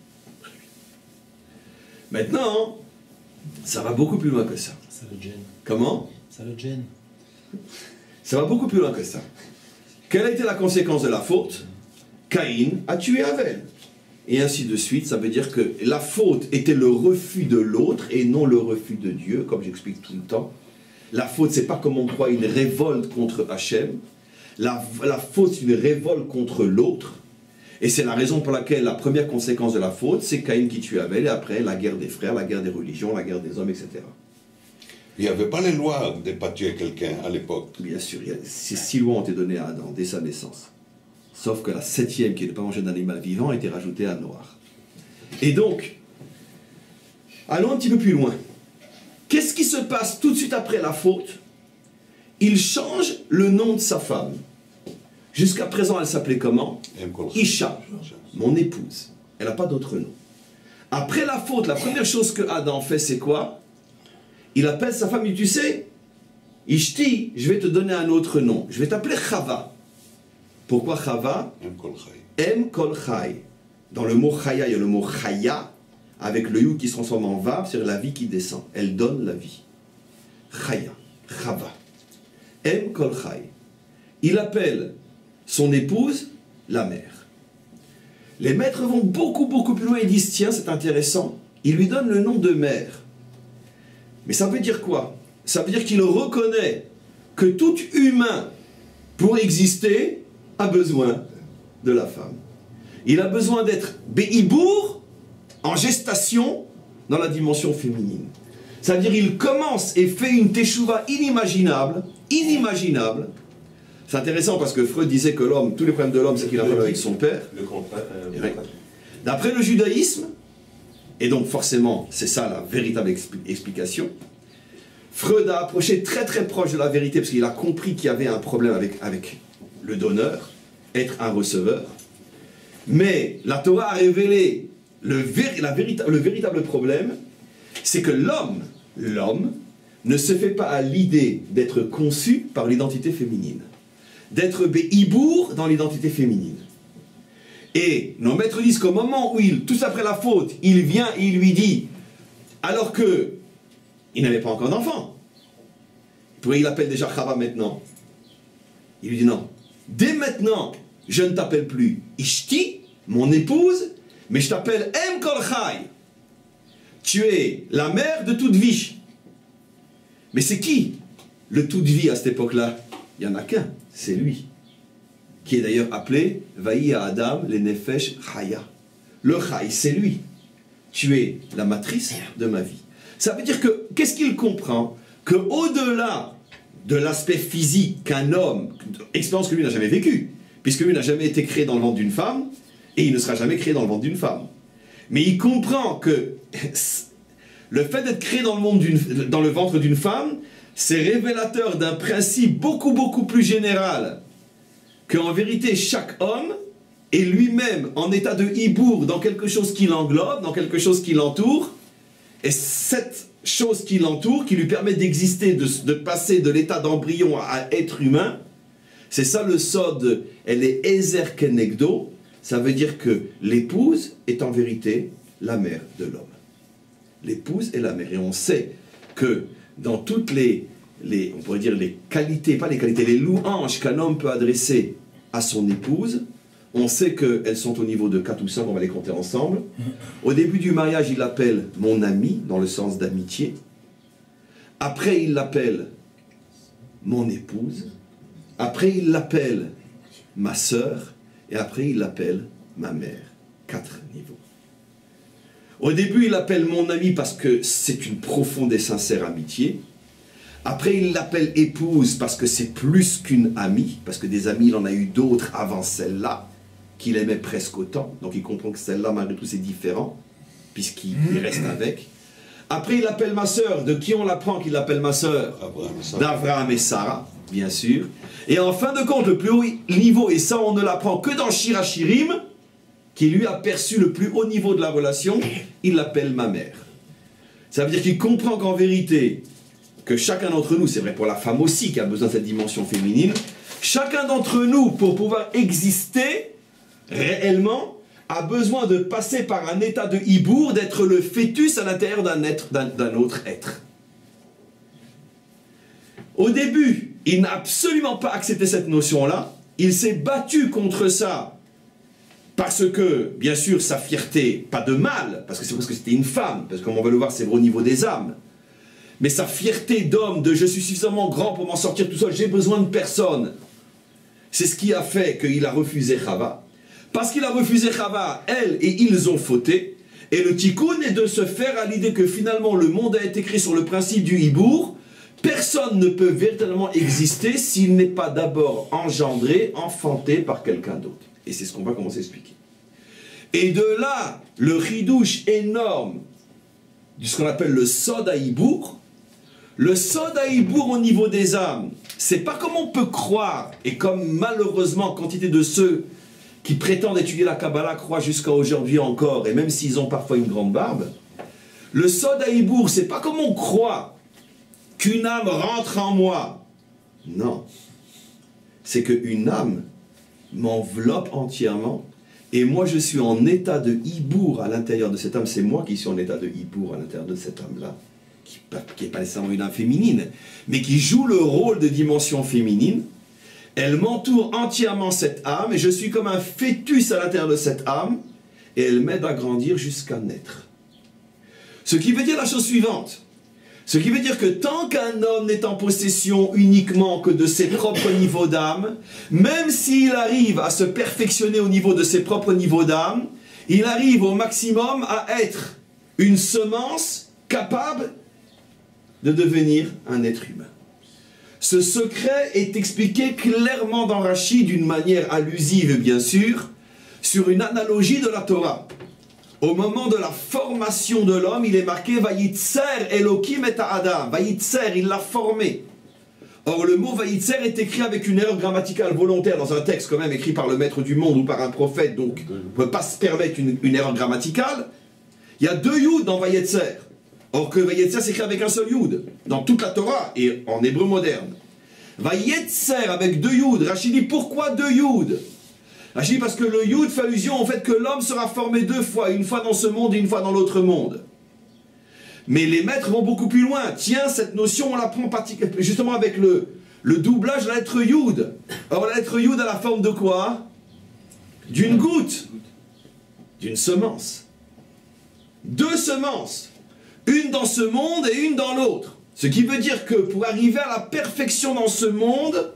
Maintenant, ça va beaucoup plus loin que ça. Ça le gêne. Comment? Ça le gêne. Ça va beaucoup plus loin que ça. Quelle a été la conséquence de la faute? Caïn a tué Abel. Et ainsi de suite, ça veut dire que la faute était le refus de l'autre et non le refus de Dieu, comme j'explique tout le temps. La faute, c'est pas comme on croit une révolte contre Hachem. La faute, c'est une révolte contre l'autre. Et c'est la raison pour laquelle la première conséquence de la faute, c'est Caïn qui tue Abel, et après la guerre des frères, la guerre des religions, la guerre des hommes, etc. Il n'y avait pas les lois de ne pas tuer quelqu'un à l'époque. Bien sûr, ces 6 lois ont été données à Adam dès sa naissance. Sauf que la 7e, qui est de ne pas manger d'animal vivant, a été rajoutée à Noir. Et donc, allons un petit peu plus loin. Qu'est-ce qui se passe tout de suite après la faute? Il change le nom de sa femme. Jusqu'à présent, elle s'appelait comment? Isha, mon épouse. Elle n'a pas d'autre nom. Après la faute, la première chose que Adam fait, c'est quoi? Il appelle sa femme, il dit, tu sais, Ishti, je vais te donner un autre nom. Je vais t'appeler Chava. Pourquoi Chava? Em kol chai. Dans le mot chaya, il y a le mot chaya, avec le you qui se transforme en vav, c'est la vie qui descend. Elle donne la vie. Chaya, Chava. Em kol chai. Il appelle son épouse la mère. Les maîtres vont beaucoup plus loin et disent, tiens, c'est intéressant. Il lui donne le nom de mère. Mais ça veut dire quoi? ça veut dire qu'il reconnaît que tout humain, pour exister, a besoin de la femme. Il a besoin d'être Béhibour, en gestation, dans la dimension féminine. C'est-à-dire qu'il commence et fait une teshuva inimaginable. C'est intéressant parce que Freud disait que l'homme, tous les problèmes de l'homme, c'est qu'il a un problème avec son père. D'après le judaïsme, et donc forcément, c'est ça la véritable explication, Freud a approché très très proche de la vérité parce qu'il a compris qu'il y avait un problème avec le donneur, être un receveur. Mais la Torah a révélé le véritable problème, c'est que l'homme ne se fait pas à l'idée d'être conçu par l'identité féminine, d'être Béhibour dans l'identité féminine. Et nos maîtres disent qu'au moment où tout après la faute, il vient et il lui dit, alors que il n'avait pas encore d'enfant, il l'appelle déjà Chava maintenant. Il lui dit non, dès maintenant, je ne t'appelle plus Ishti, mon épouse, mais je t'appelle Em Kol Chai. Tu es la mère de toute vie. Mais c'est qui le toute vie à cette époque-là? Il n'y en a qu'un, c'est lui. Qui est d'ailleurs appelé Vaï à Adam le Nefesh Chaya. Le Chai, c'est lui. Tu es la matrice de ma vie. Ça veut dire que, qu'est-ce qu'il comprend? Qu'au-delà de l'aspect physique qu'un homme, expérience que lui n'a jamais vécue, puisque lui n'a jamais été créé dans le ventre d'une femme, et il ne sera jamais créé dans le ventre d'une femme. Mais il comprend que le fait d'être créé dans le ventre d'une femme, c'est révélateur d'un principe beaucoup plus général, qu'en vérité chaque homme est lui-même en état de hibour dans quelque chose qui l'englobe, dans quelque chose qui l'entoure, et cette chose qui l'entoure, qui lui permet d'exister, de passer de l'état d'embryon à être humain, c'est ça le sod, elle est Ezer Kenegdo, ça veut dire que l'épouse est en vérité la mère de l'homme. L'épouse est la mère, et on sait que dans toutes on pourrait dire les qualités, pas les qualités, les louanges qu'un homme peut adresser à son épouse, on sait qu'elles sont au niveau de 4 ou 5, on va les compter ensemble. Au début du mariage, il l'appelle mon ami, dans le sens d'amitié. Après, il l'appelle mon épouse. Après, il l'appelle ma sœur. Et après, il l'appelle ma mère. 4 niveaux. Au début, il l'appelle mon ami parce que c'est une profonde et sincère amitié. Après, il l'appelle épouse parce que c'est plus qu'une amie, parce que des amis, il en a eu d'autres avant celle-là, qu'il aimait presque autant. Donc il comprend que celle-là, malgré tout, c'est différent, puisqu'il reste avec. Après, il l'appelle ma sœur. De qui on l'apprend qu'il l'appelle ma sœur? D'Avraham et Sarah, bien sûr. Et en fin de compte, le plus haut niveau, et ça on ne l'apprend que dans Shirachirim, qui lui a perçu le plus haut niveau de la relation, il l'appelle ma mère. Ça veut dire qu'il comprend qu'en vérité, que chacun d'entre nous, c'est vrai pour la femme aussi qui a besoin de cette dimension féminine, chacun d'entre nous, pour pouvoir exister réellement, a besoin de passer par un état de hibour, d'être le fœtus à l'intérieur d'un autre être. Au début, il n'a absolument pas accepté cette notion-là, il s'est battu contre ça, parce que, bien sûr, sa fierté, pas de mal, parce que c'est parce que c'était une femme, parce que comme on va le voir, c'est au niveau des âmes, mais sa fierté d'homme, de je suis suffisamment grand pour m'en sortir tout seul, j'ai besoin de personne, c'est ce qui a fait qu'il a refusé Chava. Parce qu'il a refusé Chava, elle et ils ont fauté, et le tikkun est de se faire à l'idée que finalement le monde a été créé sur le principe du hibour. Personne ne peut véritablement exister s'il n'est pas d'abord engendré, enfanté par quelqu'un d'autre. Et c'est ce qu'on va commencer à expliquer. Et de là, le ridouche énorme de ce qu'on appelle le sod à hibour. Le sod à hibour au niveau des âmes, c'est pas comme on peut croire, et comme malheureusement quantité de ceux qui prétendent étudier la Kabbalah croient jusqu'à aujourd'hui encore, et même s'ils ont parfois une grande barbe, le sod à hibour, c'est pas comme on croit qu'une âme rentre en moi. Non. C'est qu'une âme m'enveloppe entièrement, et moi je suis en état de hibour à l'intérieur de cette âme. C'est moi qui suis en état de hibour à l'intérieur de cette âme-là, qui n'est pas nécessairement une âme féminine, mais qui joue le rôle de dimension féminine. Elle m'entoure entièrement cette âme, et je suis comme un fœtus à l'intérieur de cette âme, et elle m'aide à grandir jusqu'à naître. Ce qui veut dire la chose suivante, Ce qui veut dire que tant qu'un homme n'est en possession uniquement que de ses propres niveaux d'âme, même s'il arrive à se perfectionner au niveau de ses propres niveaux d'âme, il arrive au maximum à être une semence capable de devenir un être humain. Ce secret est expliqué clairement dans Rashi d'une manière allusive, bien sûr, sur une analogie de la Torah. Au moment de la formation de l'homme, il est marqué « Vayitzer Elokim et Adam ». Vayitzer, il l'a formé. Or, le mot « Vayitzer » est écrit avec une erreur grammaticale volontaire dans un texte quand même écrit par le maître du monde ou par un prophète, donc on ne peut pas se permettre une erreur grammaticale. Il y a 2 Yud dans Vayitzer. Or que Vayitzer s'écrit avec un seul Yud, dans toute la Torah et en hébreu moderne. Vayitzer avec 2 Yud. Rashi dit pourquoi 2 Yud? Rashi dit parce que le Yud fait allusion au fait que l'homme sera formé 2 fois, une fois dans ce monde et une fois dans l'autre monde. Mais les maîtres vont beaucoup plus loin. Tiens, cette notion, on la prend justement avec le doublage de la lettre Yud. Or la lettre Yud a la forme de quoi? D'une goutte, d'une semence. 2 semences. Une dans ce monde et une dans l'autre. Ce qui veut dire que pour arriver à la perfection dans ce monde,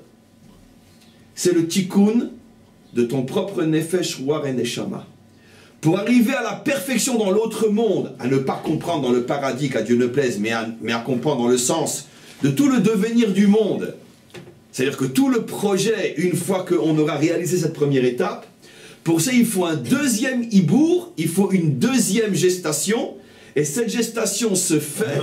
c'est le tikkun de ton propre nefesh, ruach et neshama. Pour arriver à la perfection dans l'autre monde, à ne pas comprendre dans le paradis qu'à Dieu ne plaise, mais à comprendre dans le sens de tout le devenir du monde. C'est-à-dire que tout le projet, une fois qu'on aura réalisé cette première étape, pour ça il faut un 2e hibour, il faut une 2e gestation. Et cette gestation se fait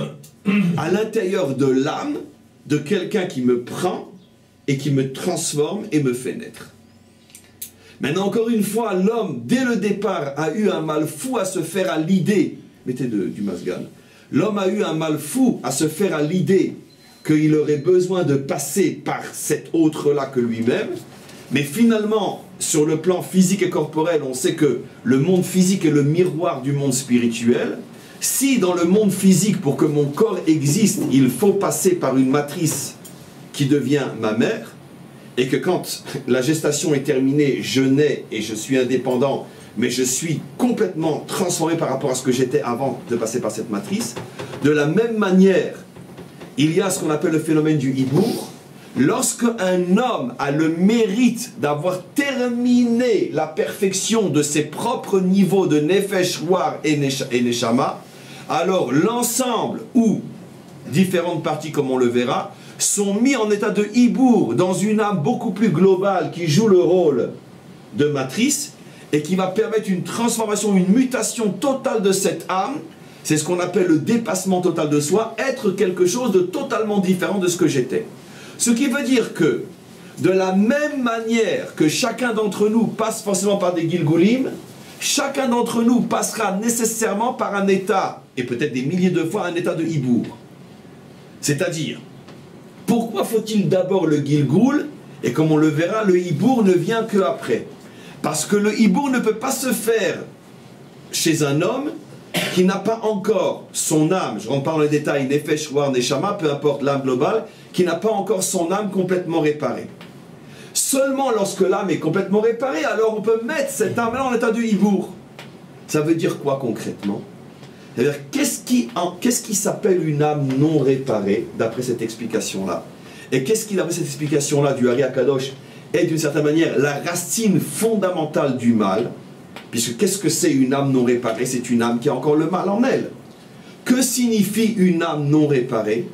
à l'intérieur de l'âme de quelqu'un qui me prend et qui me transforme et me fait naître. Maintenant, encore une fois, l'homme, dès le départ, a eu un mal fou à se faire à l'idée, mettez du masgan, l'homme a eu un mal fou à se faire à l'idée qu'il aurait besoin de passer par cet autre-là que lui-même, mais finalement, sur le plan physique et corporel, on sait que le monde physique est le miroir du monde spirituel. Si dans le monde physique, pour que mon corps existe, il faut passer par une matrice qui devient ma mère, et que quand la gestation est terminée, je nais et je suis indépendant, mais je suis complètement transformé par rapport à ce que j'étais avant de passer par cette matrice, de la même manière, il y a ce qu'on appelle le phénomène du hibour. Lorsque un homme a le mérite d'avoir terminé la perfection de ses propres niveaux de nefesh, ruach et neshama, alors l'ensemble ou différentes parties, comme on le verra, sont mis en état de hibour dans une âme beaucoup plus globale qui joue le rôle de matrice et qui va permettre une transformation, une mutation totale de cette âme. C'est ce qu'on appelle le dépassement total de soi, être quelque chose de totalement différent de ce que j'étais. Ce qui veut dire que, de la même manière que chacun d'entre nous passe forcément par des Gilgulim, chacun d'entre nous passera nécessairement par un état, et peut-être des milliers de fois, un état de hibour. C'est-à-dire, pourquoi faut-il d'abord le Gilgul? Et comme on le verra, le hibour ne vient qu'après. Parce que le hibour ne peut pas se faire chez un homme qui n'a pas encore son âme, je ne rentre pas dans les détails, nefesh, ruach, neshama, peu importe l'âme globale, qui n'a pas encore son âme complètement réparée. Seulement lorsque l'âme est complètement réparée, alors on peut mettre cette âme-là en état de hibour. Ça veut dire quoi concrètement? C'est-à-dire, qu'est-ce qui s'appelle une âme non réparée, d'après cette explication-là? Et qu'est-ce qui, d'après cette explication-là du Ari Akadosh, est d'une certaine manière la racine fondamentale du mal? Puisque qu'est-ce que c'est une âme non réparée? C'est une âme qui a encore le mal en elle. Que signifie une âme non réparée?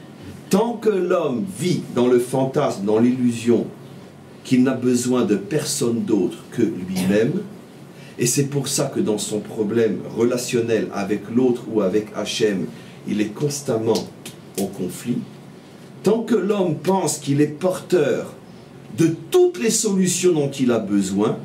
Tant que l'homme vit dans le fantasme, dans l'illusion, qu'il n'a besoin de personne d'autre que lui-même, et c'est pour ça que dans son problème relationnel avec l'autre ou avec Hachem, il est constamment en conflit, tant que l'homme pense qu'il est porteur de toutes les solutions dont il a besoin,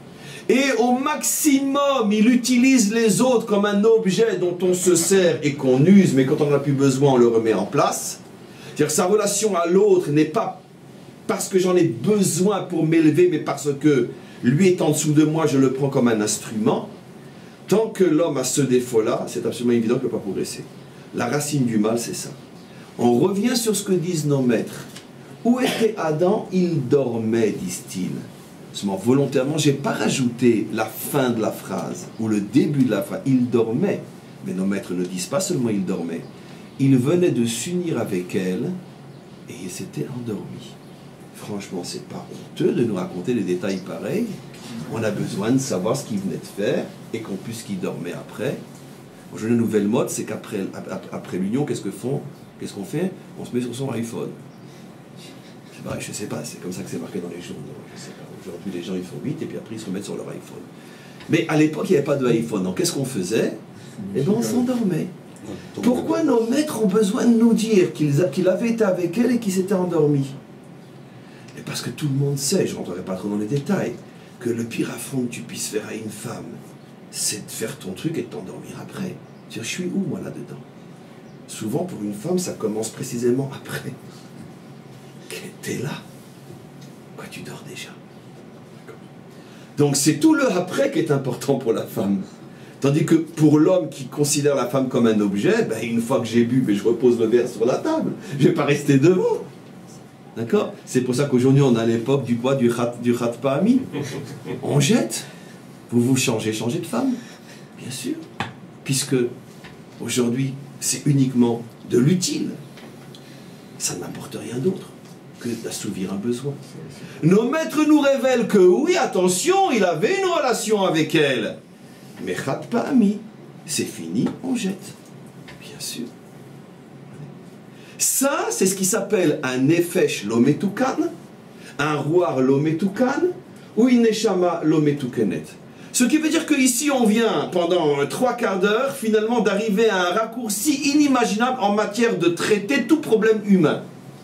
et au maximum, il utilise les autres comme un objet dont on se sert et qu'on use, mais quand on n'a plus besoin, on le remet en place. C'est-à-dire que sa relation à l'autre n'est pas parce que j'en ai besoin pour m'élever, mais parce que lui est en dessous de moi, je le prends comme un instrument. Tant que l'homme a ce défaut-là, c'est absolument évident qu'il ne peut pas progresser. La racine du mal, c'est ça. On revient sur ce que disent nos maîtres. Où était Adam? Il dormait, disent-ils. Seulement, volontairement, je n'ai pas rajouté la fin de la phrase, ou le début de la phrase. Il dormait. Mais nos maîtres ne disent pas seulement il dormait. il venait de s'unir avec elle et il s'était endormi. Franchement, c'est pas honteux de nous raconter des détails pareils. On a besoin de savoir ce qu'il venait de faire et qu'en plus qu'il dormait après. Aujourd'hui, la nouvelle mode, c'est qu'après l'union, qu'est-ce qu'on fait? On se met sur son iPhone. Je sais pas, c'est comme ça que c'est marqué dans les journaux. Je sais pas. Aujourd'hui, les gens ils font vite et puis après ils se remettent sur leur iPhone. Mais à l'époque, il n'y avait pas de iPhone. Donc qu'est-ce qu'on faisait? Eh bien, on s'endormait. Pourquoi nos maîtres ont besoin de nous dire qu'il avait été avec elle et qu'il s'était endormi? Et parce que tout le monde sait, je ne rentrerai pas trop dans les détails, que le pire affront que tu puisses faire à une femme, c'est de faire ton truc et de t'endormir après. Je suis où, moi, là-dedans? Souvent, pour une femme, ça commence précisément après. T'es là. Quoi, tu dors déjà? Donc, c'est tout le après qui est important pour la femme. Tandis que pour l'homme qui considère la femme comme un objet, ben, une fois que j'ai bu, ben, je repose le verre sur la table. Je ne vais pas rester devant. D'accord? C'est pour ça qu'aujourd'hui, on a l'époque du quoi? Du khat pa'ami. On jette. Vous changez de femme? Bien sûr. Puisque aujourd'hui, c'est uniquement de l'utile. Ça n'apporte rien d'autre que d'assouvir un besoin. Nos maîtres nous révèlent que oui, attention, il avait une relation avec elle. Mais khat pa'ami, c'est fini, on jette. Bien sûr. Ça, c'est ce qui s'appelle un nefesh lo metukan, un roar lo metukan, ou une neshama lo metukenet. Ce qui veut dire qu'ici, on vient, pendant 3/4 d'heure, finalement, d'arriver à un raccourci inimaginable en matière de traiter tout problème humain.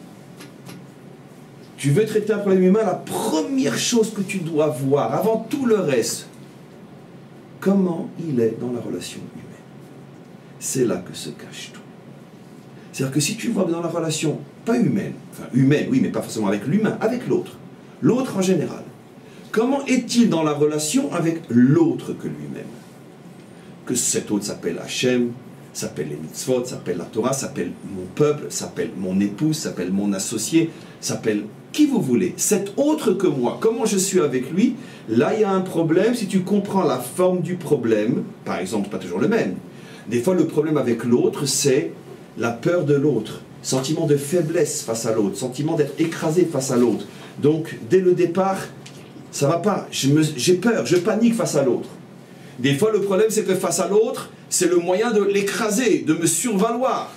Tu veux traiter un problème humain, la première chose que tu dois voir, avant tout le reste, comment il est dans la relation humaine. C'est là que se cache tout. C'est-à-dire que si tu vois dans la relation, pas humaine, enfin humaine, oui, mais pas forcément avec l'humain, avec l'autre, l'autre en général, comment est-il dans la relation avec l'autre que lui-même? Que cet autre s'appelle Hachem, s'appelle les mitzvot, s'appelle la Torah, s'appelle mon peuple, s'appelle mon épouse, s'appelle mon associé, s'appelle qui vous voulez. Cet autre que moi, comment je suis avec lui? Là, il y a un problème. Si tu comprends la forme du problème, par exemple, pas toujours le même. Des fois, le problème avec l'autre, c'est la peur de l'autre, sentiment de faiblesse face à l'autre, sentiment d'être écrasé face à l'autre. Donc, dès le départ, ça va pas. J'ai peur, je panique face à l'autre. Des fois, le problème, c'est que face à l'autre, c'est le moyen de l'écraser, de me survaloir.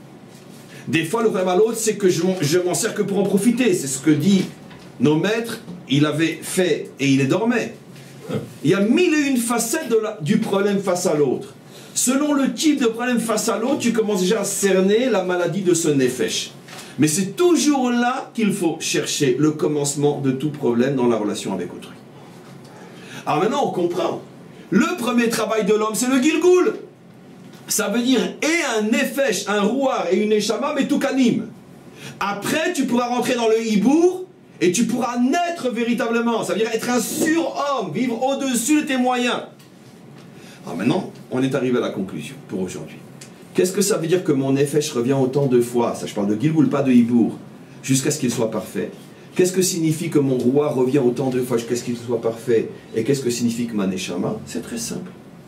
Des fois, le problème à l'autre, c'est que je m'en sers que pour en profiter. C'est ce que dit nos maîtres. Il avait fait et il dormait. Il y a 1001 facettes du problème face à l'autre. Selon le type de problème face à l'autre, tu commences déjà à cerner la maladie de ce nefesh. Mais c'est toujours là qu'il faut chercher le commencement de tout problème dans la relation avec autrui. Alors maintenant, on comprend. Le premier travail de l'homme, c'est le Gilgul. Ça veut dire et un nefesh, un rouar et une neshama, mais tout kanim. Après, tu pourras rentrer dans le hibour et tu pourras naître véritablement. Ça veut dire être un surhomme, vivre au-dessus de tes moyens. Alors maintenant, on est arrivé à la conclusion pour aujourd'hui. Qu'est-ce que ça veut dire que mon nefesh revient autant de fois? Ça, je parle de Gilgul, pas de hibour, jusqu'à ce qu'il soit parfait. Qu'est-ce que signifie que mon roi revient autant de fois jusqu'à ce qu'il soit parfait? Et qu'est-ce que signifie que ma neshama? C'est très simple.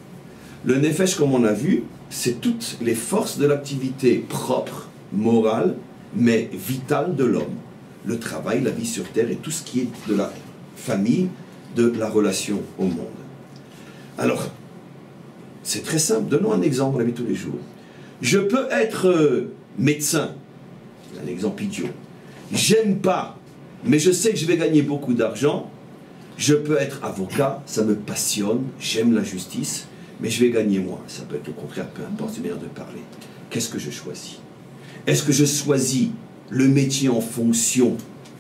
Le nefesh, comme on a vu, c'est toutes les forces de l'activité propre, morale, mais vitale de l'homme. Le travail, la vie sur terre et tout ce qui est de la famille, de la relation au monde. Alors, c'est très simple. Donnons un exemple dans la vie de tous les jours. Je peux être médecin. Un exemple idiot. J'aime pas, mais je sais que je vais gagner beaucoup d'argent. Je peux être avocat, ça me passionne, j'aime la justice, mais je vais gagner moins. Ça peut être au contraire, peu importe, c'est une manière de parler. Qu'est-ce que je choisis? Est-ce que je choisis le métier en fonction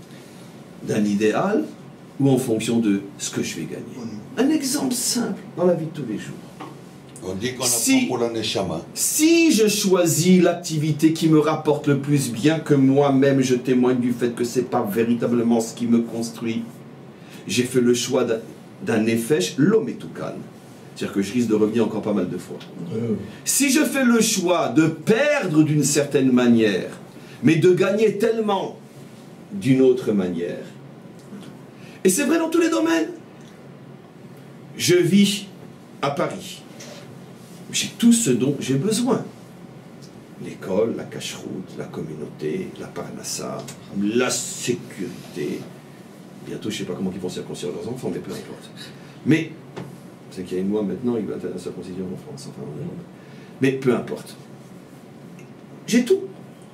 d'un idéal ou en fonction de ce que je vais gagner? Un exemple simple dans la vie de tous les jours. On dit qu'on apprend pour la neshama. Si je choisis l'activité qui me rapporte le plus bien, que moi-même je témoigne du fait que ce n'est pas véritablement ce qui me construit, j'ai fait le choix d'un nefesh lometukan. C'est-à-dire que je risque de revenir encore pas mal de fois. Si je fais le choix de perdre d'une certaine manière, mais de gagner tellement d'une autre manière, et c'est vrai dans tous les domaines. Je vis à Paris. J'ai tout ce dont j'ai besoin. l'école, la cacheroute, la communauté, la parnassa, la sécurité. Bientôt, je ne sais pas comment ils vont circoncire leurs enfants, mais peu importe. Mais, c'est qu'il y a une loi maintenant, il va interdire la circoncision en France, enfin en Europe. Mais peu importe. J'ai tout.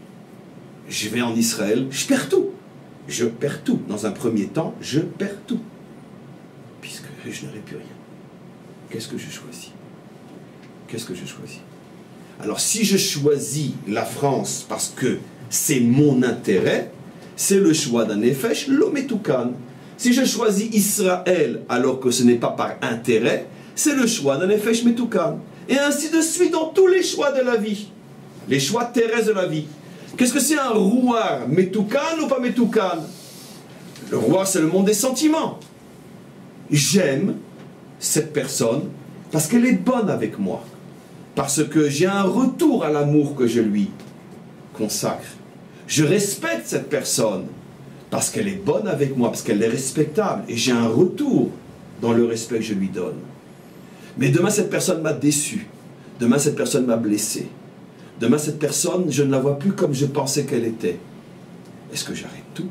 Je vais en Israël, je perds tout. Je perds tout. Dans un premier temps, je perds tout. Puisque je n'aurai plus rien. Qu'est-ce que je choisis? Qu'est-ce que je choisis? Alors, si je choisis la France parce que c'est mon intérêt, c'est le choix d'un Nefesh, l'Ometoukan. Si je choisis Israël alors que ce n'est pas par intérêt, c'est le choix d'un Nefesh Metoukan. Et ainsi de suite dans tous les choix de la vie. Les choix terrestres de la vie. Qu'est-ce que c'est un rouar? Metoukan ou pas Metoukan? Le rouar, c'est le monde des sentiments. J'aime cette personne parce qu'elle est bonne avec moi. Parce que j'ai un retour à l'amour que je lui consacre. Je respecte cette personne parce qu'elle est bonne avec moi, parce qu'elle est respectable. Et j'ai un retour dans le respect que je lui donne. Mais demain, cette personne m'a déçu. Demain, cette personne m'a blessé. Demain, cette personne, je ne la vois plus comme je pensais qu'elle était. Est-ce que j'arrête tout?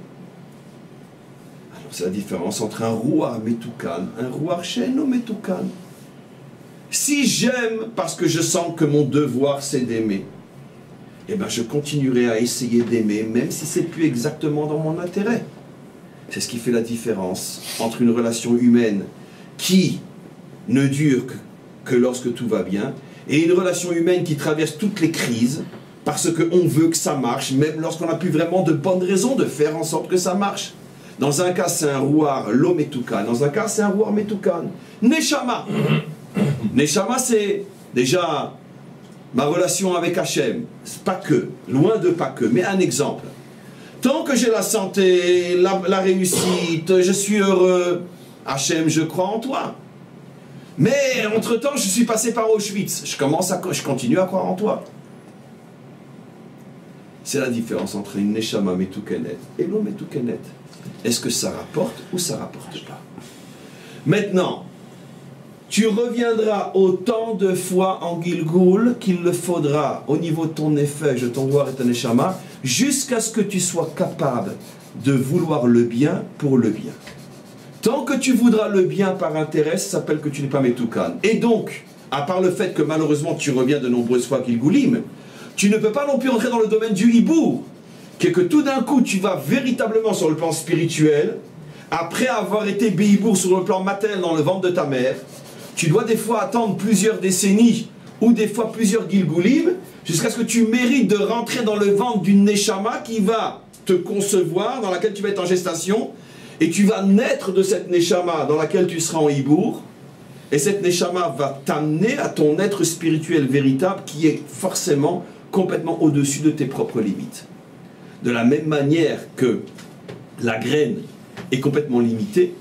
Alors, c'est la différence entre un rouar metoukan, un rouar she'eno metoukan. Si j'aime parce que je sens que mon devoir c'est d'aimer, eh bien je continuerai à essayer d'aimer, même si c'est plus exactement dans mon intérêt. C'est ce qui fait la différence entre une relation humaine qui ne dure que lorsque tout va bien, et une relation humaine qui traverse toutes les crises, parce qu'on veut que ça marche, même lorsqu'on n'a plus vraiment de bonnes raisons de faire en sorte que ça marche. Dans un cas, c'est un rouar lo-metoukan, dans un cas, c'est un rouar metoukan. Neshama. Neshama, c'est déjà ma relation avec Hachem. C'est pas que, loin de pas que, mais un exemple. Tant que j'ai la santé, la réussite, je suis heureux, Hachem, je crois en toi. Mais entre-temps, je suis passé par Auschwitz. Je continue à croire en toi. C'est la différence entre une Neshama Metoukenet et l'eau Metoukenet. Est-ce que ça rapporte ou ça rapporte pas? Maintenant, tu reviendras autant de fois en Gilgoul qu'il le faudra au niveau de ton effet, de ton voir et ton Neshama, jusqu'à ce que tu sois capable de vouloir le bien pour le bien. Tant que tu voudras le bien par intérêt, ça s'appelle que tu n'es pas Metoukan. Et donc, à part le fait que malheureusement tu reviens de nombreuses fois Gilgoulim, tu ne peux pas non plus entrer dans le domaine du hibour, qui est que tout d'un coup tu vas véritablement sur le plan spirituel, après avoir été béhibour sur le plan matériel dans le ventre de ta mère, tu dois des fois attendre plusieurs décennies ou des fois plusieurs Gilgoulim jusqu'à ce que tu mérites de rentrer dans le ventre d'une Neshama qui va te concevoir, dans laquelle tu vas être en gestation, et tu vas naître de cette Neshama dans laquelle tu seras en hibour, et cette Neshama va t'amener à ton être spirituel véritable qui est forcément complètement au-dessus de tes propres limites. De la même manière que la graine est complètement limitée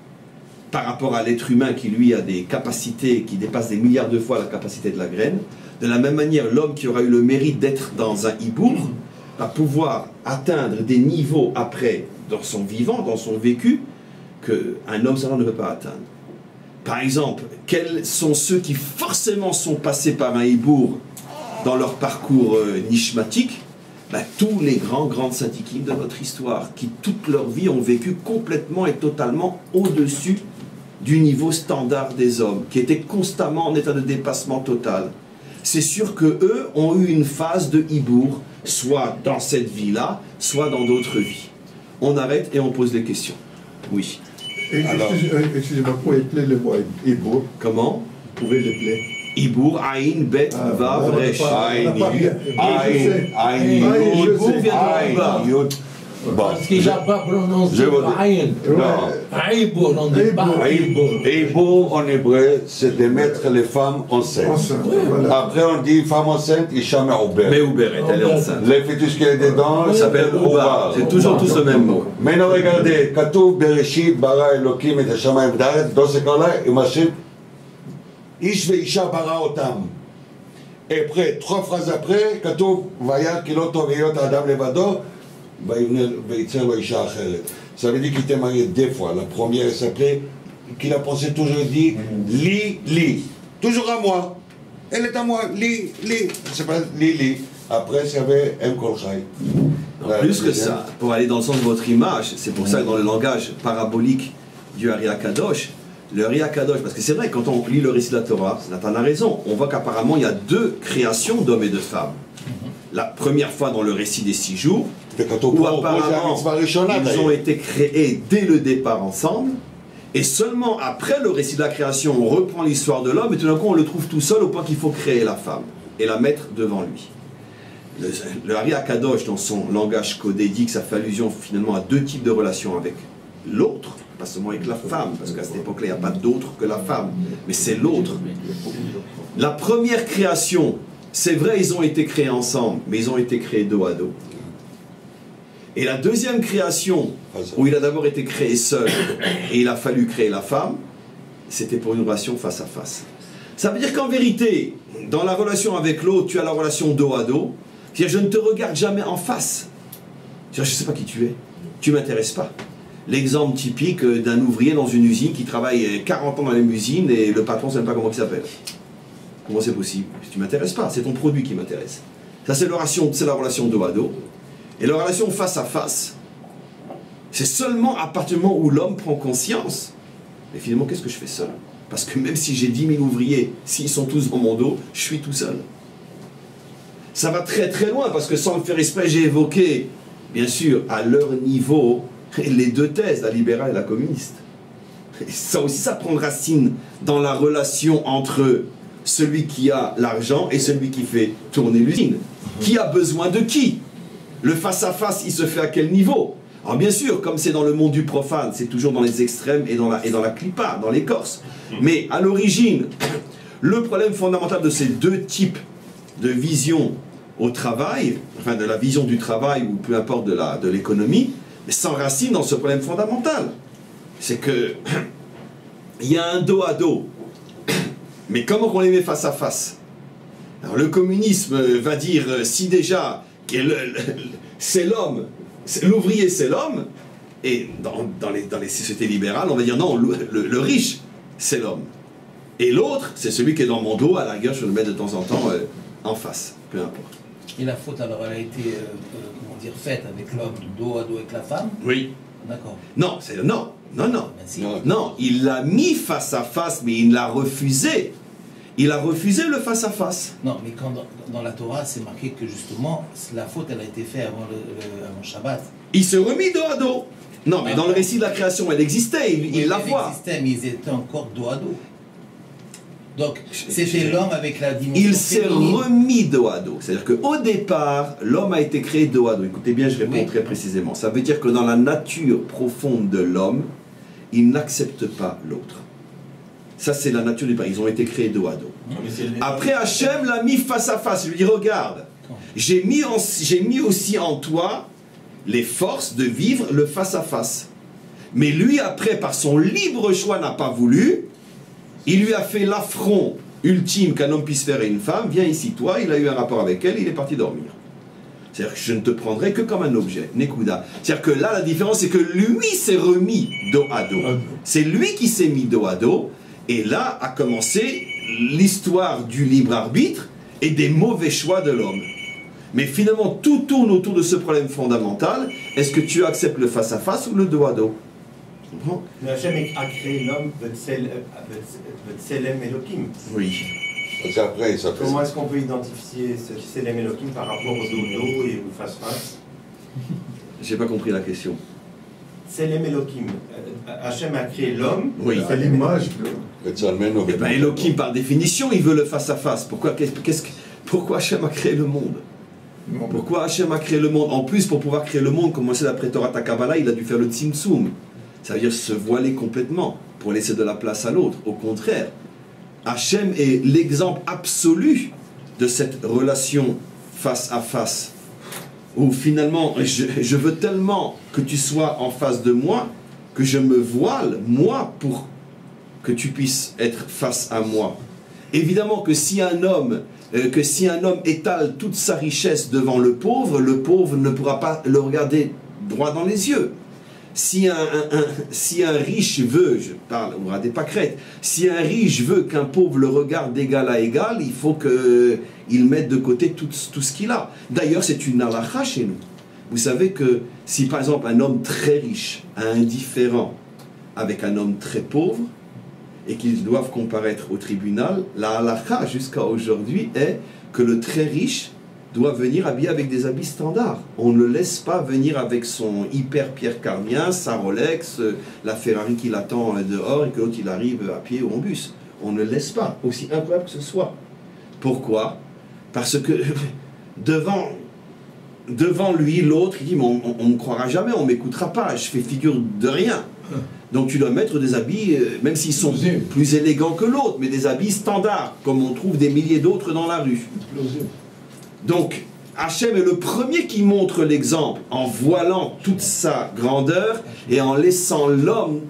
par rapport à l'être humain qui lui a des capacités qui dépassent des milliards de fois la capacité de la graine, de la même manière l'homme qui aura eu le mérite d'être dans un hibour va pouvoir atteindre des niveaux après dans son vivant, dans son vécu, qu'un homme savant ne peut pas atteindre. Par exemple, quels sont ceux qui forcément sont passés par un hibour dans leur parcours nishmatique? Tous les grandes sadikim de notre histoire, qui toute leur vie ont vécu complètement et totalement au-dessus du niveau standard des hommes, qui étaient constamment en état de dépassement total. C'est sûr qu'eux ont eu une phase de hibour, soit dans cette vie-là, soit dans d'autres vies. On arrête et on pose des questions. Oui. Excusez-moi, pour épeler le mot hibour. Comment? Vous pouvez l'épeler. Hibour, Aïn, Bet, Vav, Resh. Aïn, Yud. Parce qu'il n'a pas prononcé Aïn. Hibour, on dit pas Hibour. Hibour en hébreu, c'est de mettre les femmes enceintes. Après, on dit femme enceinte, Isha Me'ouberet. Me'ouberet, elle est enceinte. Le fœtus qui est dedans, Ça s'appelle Oubar. C'est toujours tous le même mot. Maintenant, regardez, Katuv Bereshit, Bara Elohim et Hashamayim V'Aretz, dans ce cas-là, il marche Ish ve'isha bara otam. Et après, 3 phrases après, Katuv Vaya kiloto ve'yot adam levado, ve'itzer lo isha acheret. Ça veut dire qu'il était marié 2 fois. La première, elle s'appelait, qu'il a pensé toujours, il dit, li. Toujours à moi. Elle est à moi, li. C'est pas li. après il y avait M. Kolchai. Plus que ça, pour aller dans le sens de votre image, c'est pour ça que dans le langage parabolique du Ari Akadosh, le Ari Akadosh, parce que c'est vrai, quand on lit le récit de la Torah, Nathan a raison, on voit qu'apparemment il y a deux créations d'hommes et de femmes. La première fois dans le récit des 6 jours, où apparemment ils ont été créés dès le départ ensemble, et seulement après le récit de la création, on reprend l'histoire de l'homme, et tout d'un coup on le trouve tout seul au point qu'il faut créer la femme, et la mettre devant lui. Le Ari Akadosh, dans son langage codé, dit que ça fait allusion finalement à deux types de relations avec l'autre, pas seulement avec la femme, parce qu'à cette époque-là, il n'y a pas d'autre que la femme, mais c'est l'autre. La première création, c'est vrai, ils ont été créés ensemble, mais ils ont été créés dos à dos. Et la deuxième création, où il a d'abord été créé seul, et il a fallu créer la femme, c'était pour une relation face à face. Ça veut dire qu'en vérité, dans la relation avec l'autre, tu as la relation dos à dos, c'est-à-dire je ne te regarde jamais en face. Je ne sais pas qui tu es, tu ne m'intéresses pas. L'exemple typique d'un ouvrier dans une usine qui travaille 40 ans dans la même usine et le patron ne sait même pas comment il s'appelle. Comment c'est possible? Tu ne m'intéresses pas, c'est ton produit qui m'intéresse. Ça c'est la relation dos à dos. Et la relation face à face, c'est seulement à partir du moment où l'homme prend conscience. Mais finalement, qu'est-ce que je fais seul? Parce que même si j'ai 10 000 ouvriers, s'ils sont tous dans mon dos, je suis tout seul. Ça va très très loin, parce que sans le faire exprès, j'ai évoqué, bien sûr, à leur niveau, les deux thèses, la libérale et la communiste. Et ça aussi, ça prend racine dans la relation entre celui qui a l'argent et celui qui fait tourner l'usine. Qui a besoin de qui? Le face-à-face, il se fait à quel niveau? Alors bien sûr, comme c'est dans le monde du profane, c'est toujours dans les extrêmes et dans la clipa, dans l'écorce. Mais à l'origine, le problème fondamental de ces deux types de vision au travail, enfin de la vision du travail ou peu importe de l'économie, s'enracine dans ce problème fondamental. C'est que il y a un dos à dos, mais comment on les met face à face? Alors le communisme va dire, si déjà c'est l'homme, l'ouvrier c'est l'homme, et dans les sociétés libérales, on va dire non, le riche c'est l'homme. Et l'autre, c'est celui qui est dans mon dos, à la rigueur, je le mets de temps en temps en face, peu importe. Et la faute, alors, elle a été, comment dire, faite avec l'homme dos à dos avec la femme? Oui. D'accord. Non, non, il l'a mis face à face, mais il l'a refusé. Il a refusé le face à face. Non, mais quand dans la Torah, c'est marqué que justement, la faute, elle a été faite avant Shabbat. Il se remit dos à dos. Non, mais dans le récit de la création, elle existait, il la voit. Elle existait, mais ils étaient encore dos à dos. Donc, c'était l'homme avec la dimension il s'est remis dos à dos. C'est-à-dire qu'au départ, l'homme a été créé dos à dos. Écoutez bien, je réponds très précisément. Ça veut dire que dans la nature profonde de l'homme, il n'accepte pas l'autre. Ça, c'est la nature du père. Ils ont été créés dos à dos. Après, Hachem l'a mis face à face. Il lui dit, regarde, j'ai mis aussi en toi les forces de vivre le face à face. Mais lui, après, par son libre choix, n'a pas voulu. Il lui a fait l'affront ultime qu'un homme puisse faire à une femme. Viens ici, toi. Il a eu un rapport avec elle. Il est parti dormir. C'est-à-dire que je ne te prendrai que comme un objet. Nekuda. C'est-à-dire que là, la différence, c'est que lui s'est remis dos à dos. C'est lui qui s'est mis dos à dos. Et là a commencé l'histoire du libre arbitre et des mauvais choix de l'homme. Mais finalement, tout tourne autour de ce problème fondamental. Est-ce que tu acceptes le face-à-face ou le dos à dos? Mais Hachem a créé l'homme B'Tselem Elohim. Oui. Après, ça fait Comment est-ce qu'on peut identifier ce Tselem Elohim par rapport au dos et au face-face? J'ai pas compris la question. Tselem Elohim. Hachem a créé l'homme. Oui. C'est l'image. Eh bien, Elohim, par définition, il veut le face-à-face. Pourquoi Hachem a créé le monde? Pourquoi Hachem a créé le monde? En plus, pour pouvoir créer le monde, comme on sait d'après Torah Takabala, il a dû faire le tzimtzum. Ça veut dire se voiler complètement pour laisser de la place à l'autre. Au contraire, Hachem est l'exemple absolu de cette relation face à face. Où finalement, je veux tellement que tu sois en face de moi que je me voile, moi, pour que tu puisses être face à moi. Évidemment que si un homme étale toute sa richesse devant le pauvre ne pourra pas le regarder droit dans les yeux. Si un riche veut, je parle, on a des pâquerettes, si un riche veut qu'un pauvre le regarde d'égal à égal, il faut qu'il mette de côté tout ce qu'il a. D'ailleurs, c'est une halakha chez nous. Vous savez que si par exemple un homme très riche a indifférent avec un homme très pauvre, et qu'ils doivent comparaître au tribunal, la halakha jusqu'à aujourd'hui est que le très riche doit venir habillé avec des habits standards. On ne le laisse pas venir avec son hyper Pierre Cardin, sa Rolex, la Ferrari qui l'attend dehors et que l'autre il arrive à pied ou en bus. On ne le laisse pas, aussi incroyable que ce soit. Pourquoi? Parce que devant lui, l'autre, il dit, mais on ne me croira jamais, on ne m'écoutera pas, je fais figure de rien. Donc tu dois mettre des habits, même s'ils sont plus élégants que l'autre, mais des habits standards, comme on trouve des milliers d'autres dans la rue. Donc, Hachem est le premier qui montre l'exemple en voilant toute sa grandeur et en laissant l'homme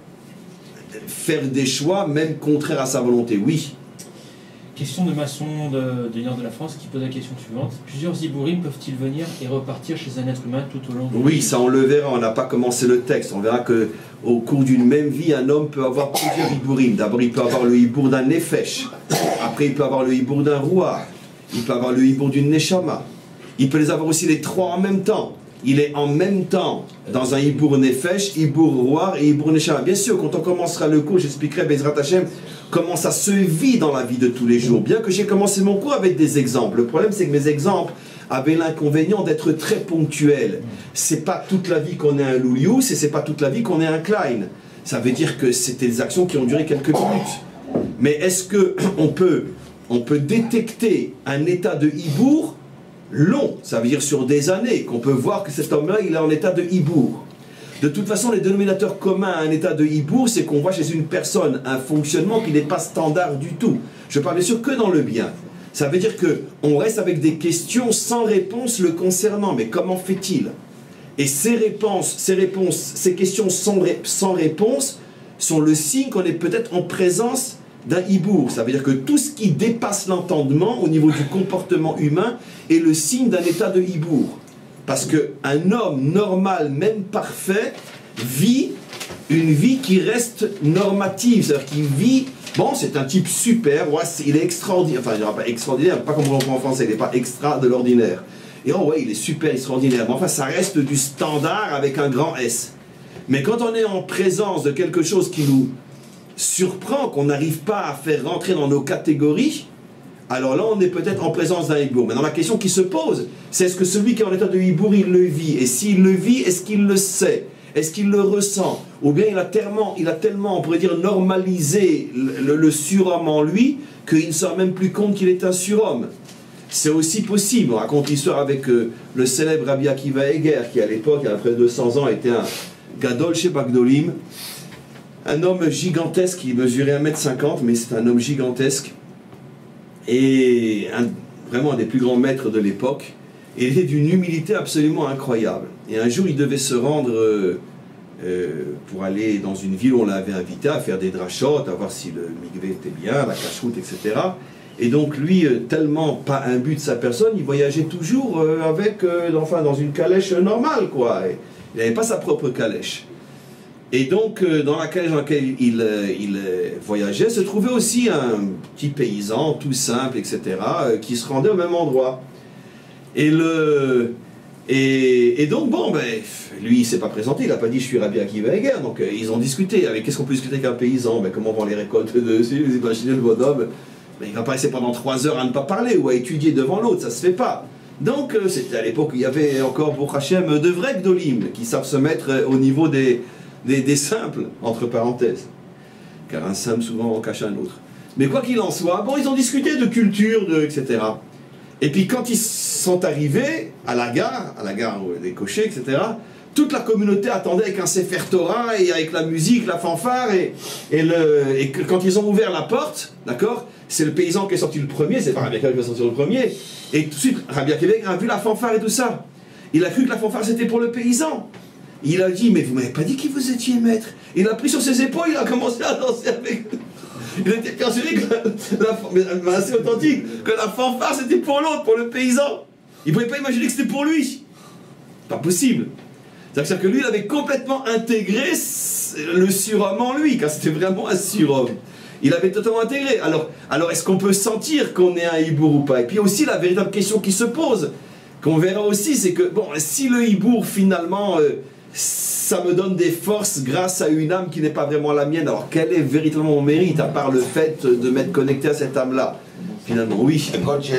faire des choix, même contraires à sa volonté. Oui. Question de Masson de Nord de la France qui pose la question suivante. Plusieurs Zibourim peuvent-ils venir et repartir chez un être humain tout au long de la vie? Oui, ça on le verra, on n'a pas commencé le texte. On verra qu'au cours d'une même vie, un homme peut avoir plusieurs Hibourim. D'abord, il peut avoir le Hibour d'un Nefesh. Après, il peut avoir le Hibour d'un Roi. Il peut avoir le Hibour d'une Neshama. Il peut les avoir aussi les trois en même temps. Il est en même temps dans un Hibour Nefesh, Hibour Roi et Hibour Neshama. Bien sûr, quand on commencera le cours, j'expliquerai Bezrat Hashem comment ça se vit dans la vie de tous les jours. Bien que j'ai commencé mon cours avec des exemples. Le problème, c'est que mes exemples avaient l'inconvénient d'être très ponctuels. C'est pas toute la vie qu'on est un Loulious et c'est pas toute la vie qu'on est un Klein. Ça veut dire que c'était des actions qui ont duré quelques minutes. Mais est-ce qu'on peut détecter un état de hibour long, ça veut dire sur des années, qu'on peut voir que cet homme-là, il est en état de hibour. De toute façon, les dénominateurs communs à un état de hibour, c'est qu'on voit chez une personne un fonctionnement qui n'est pas standard du tout. Je parle bien sûr que dans le bien. Ça veut dire qu'on reste avec des questions sans réponse le concernant. Mais comment fait-il? Et ces questions sans réponse sont le signe qu'on est peut-être en présence d'un hibour. Ça veut dire que tout ce qui dépasse l'entendement au niveau du comportement humain est le signe d'un état de hibour. Parce qu'un homme normal, même parfait, vit une vie qui reste normative. C'est-à-dire qu'il vit, bon, c'est un type super, ouais, il est extraordinaire, enfin, il n'est pas extraordinaire, pas comme on l'entend en français, il n'est pas extra de l'ordinaire. Et oh ouais, il est super extraordinaire. Mais enfin, ça reste du standard avec un grand S. Mais quand on est en présence de quelque chose qui nous surprend, qu'on n'arrive pas à faire rentrer dans nos catégories, alors là on est peut-être en présence d'un hibour. Maintenant la question qui se pose, c'est est-ce que celui qui est en état de hibour, il le vit? Et s'il le vit, est-ce qu'il le sait? Est-ce qu'il le ressent? Ou bien il a tellement, on pourrait dire, normalisé le surhomme en lui, qu'il ne se rend même plus compte qu'il est un surhomme. C'est aussi possible. On raconte l'histoire avec le célèbre Rabbi Akiva Eger, qui à l'époque, il y a près de 200 ans, était un Gadol chez Bagdolim, un homme gigantesque, il mesurait 1m50, mais c'est un homme gigantesque, et vraiment un des plus grands maîtres de l'époque. Et il était d'une humilité absolument incroyable. Et un jour, il devait se rendre pour aller dans une ville où on l'avait invité à faire des drachot, à voir si le mikvé était bien, la cacheroute, etc. Et donc lui, tellement pas imbu de sa personne, il voyageait toujours dans une calèche normale, quoi. Et il n'avait pas sa propre calèche. Et donc, dans la calèche dans laquelle il voyageait, se trouvait aussi un petit paysan, tout simple, etc., qui se rendait au même endroit. Et donc, bon, ben, lui, il ne s'est pas présenté, il n'a pas dit « je suis Rabbi Akiva Eger ». Donc, ils ont discuté. Qu'est-ce qu'on peut discuter avec un paysan? Comment vont les récoltes dessus? Vous imaginez le bonhomme, il ne va pas rester pendant 3 heures à ne pas parler ou à étudier devant l'autre, ça ne se fait pas. Donc, c'était à l'époque où il y avait encore, pour Hachem, de vrais gdolim qui savent se mettre au niveau des simples, entre parenthèses. Car un simple, souvent, en cache un autre. Mais quoi qu'il en soit, bon, ils ont discuté de culture, etc. Et puis, quand ils sont arrivés à la gare des cochers, etc., toute la communauté attendait avec un Sefer Torah et avec la musique, la fanfare, et quand ils ont ouvert la porte, d'accord, c'est le paysan qui est sorti le premier, c'est pas Rabbi Akiva qui est sorti le premier, et tout de suite, Rabbi Akiva a vu la fanfare et tout ça. Il a cru que la fanfare c'était pour le paysan. Il a dit, mais vous m'avez pas dit qui vous étiez maître. Il a pris sur ses épaules, il a commencé à danser avec. Il était persuadé que mais assez authentique, que la fanfare c'était pour l'autre, pour le paysan. Il ne pouvait pas imaginer que c'était pour lui. Pas possible. C'est-à-dire que lui, il avait complètement intégré le surhomme en lui, car c'était vraiment un surhomme. Il avait totalement intégré. Alors est-ce qu'on peut sentir qu'on est un hibour ou pas? Et puis aussi, la véritable question qui se pose, qu'on verra aussi, c'est que, bon, si le hibour, finalement, ça me donne des forces grâce à une âme qui n'est pas vraiment la mienne, alors quel est véritablement mon mérite, à part le fait de m'être connecté à cette âme-là? Finalement, oui.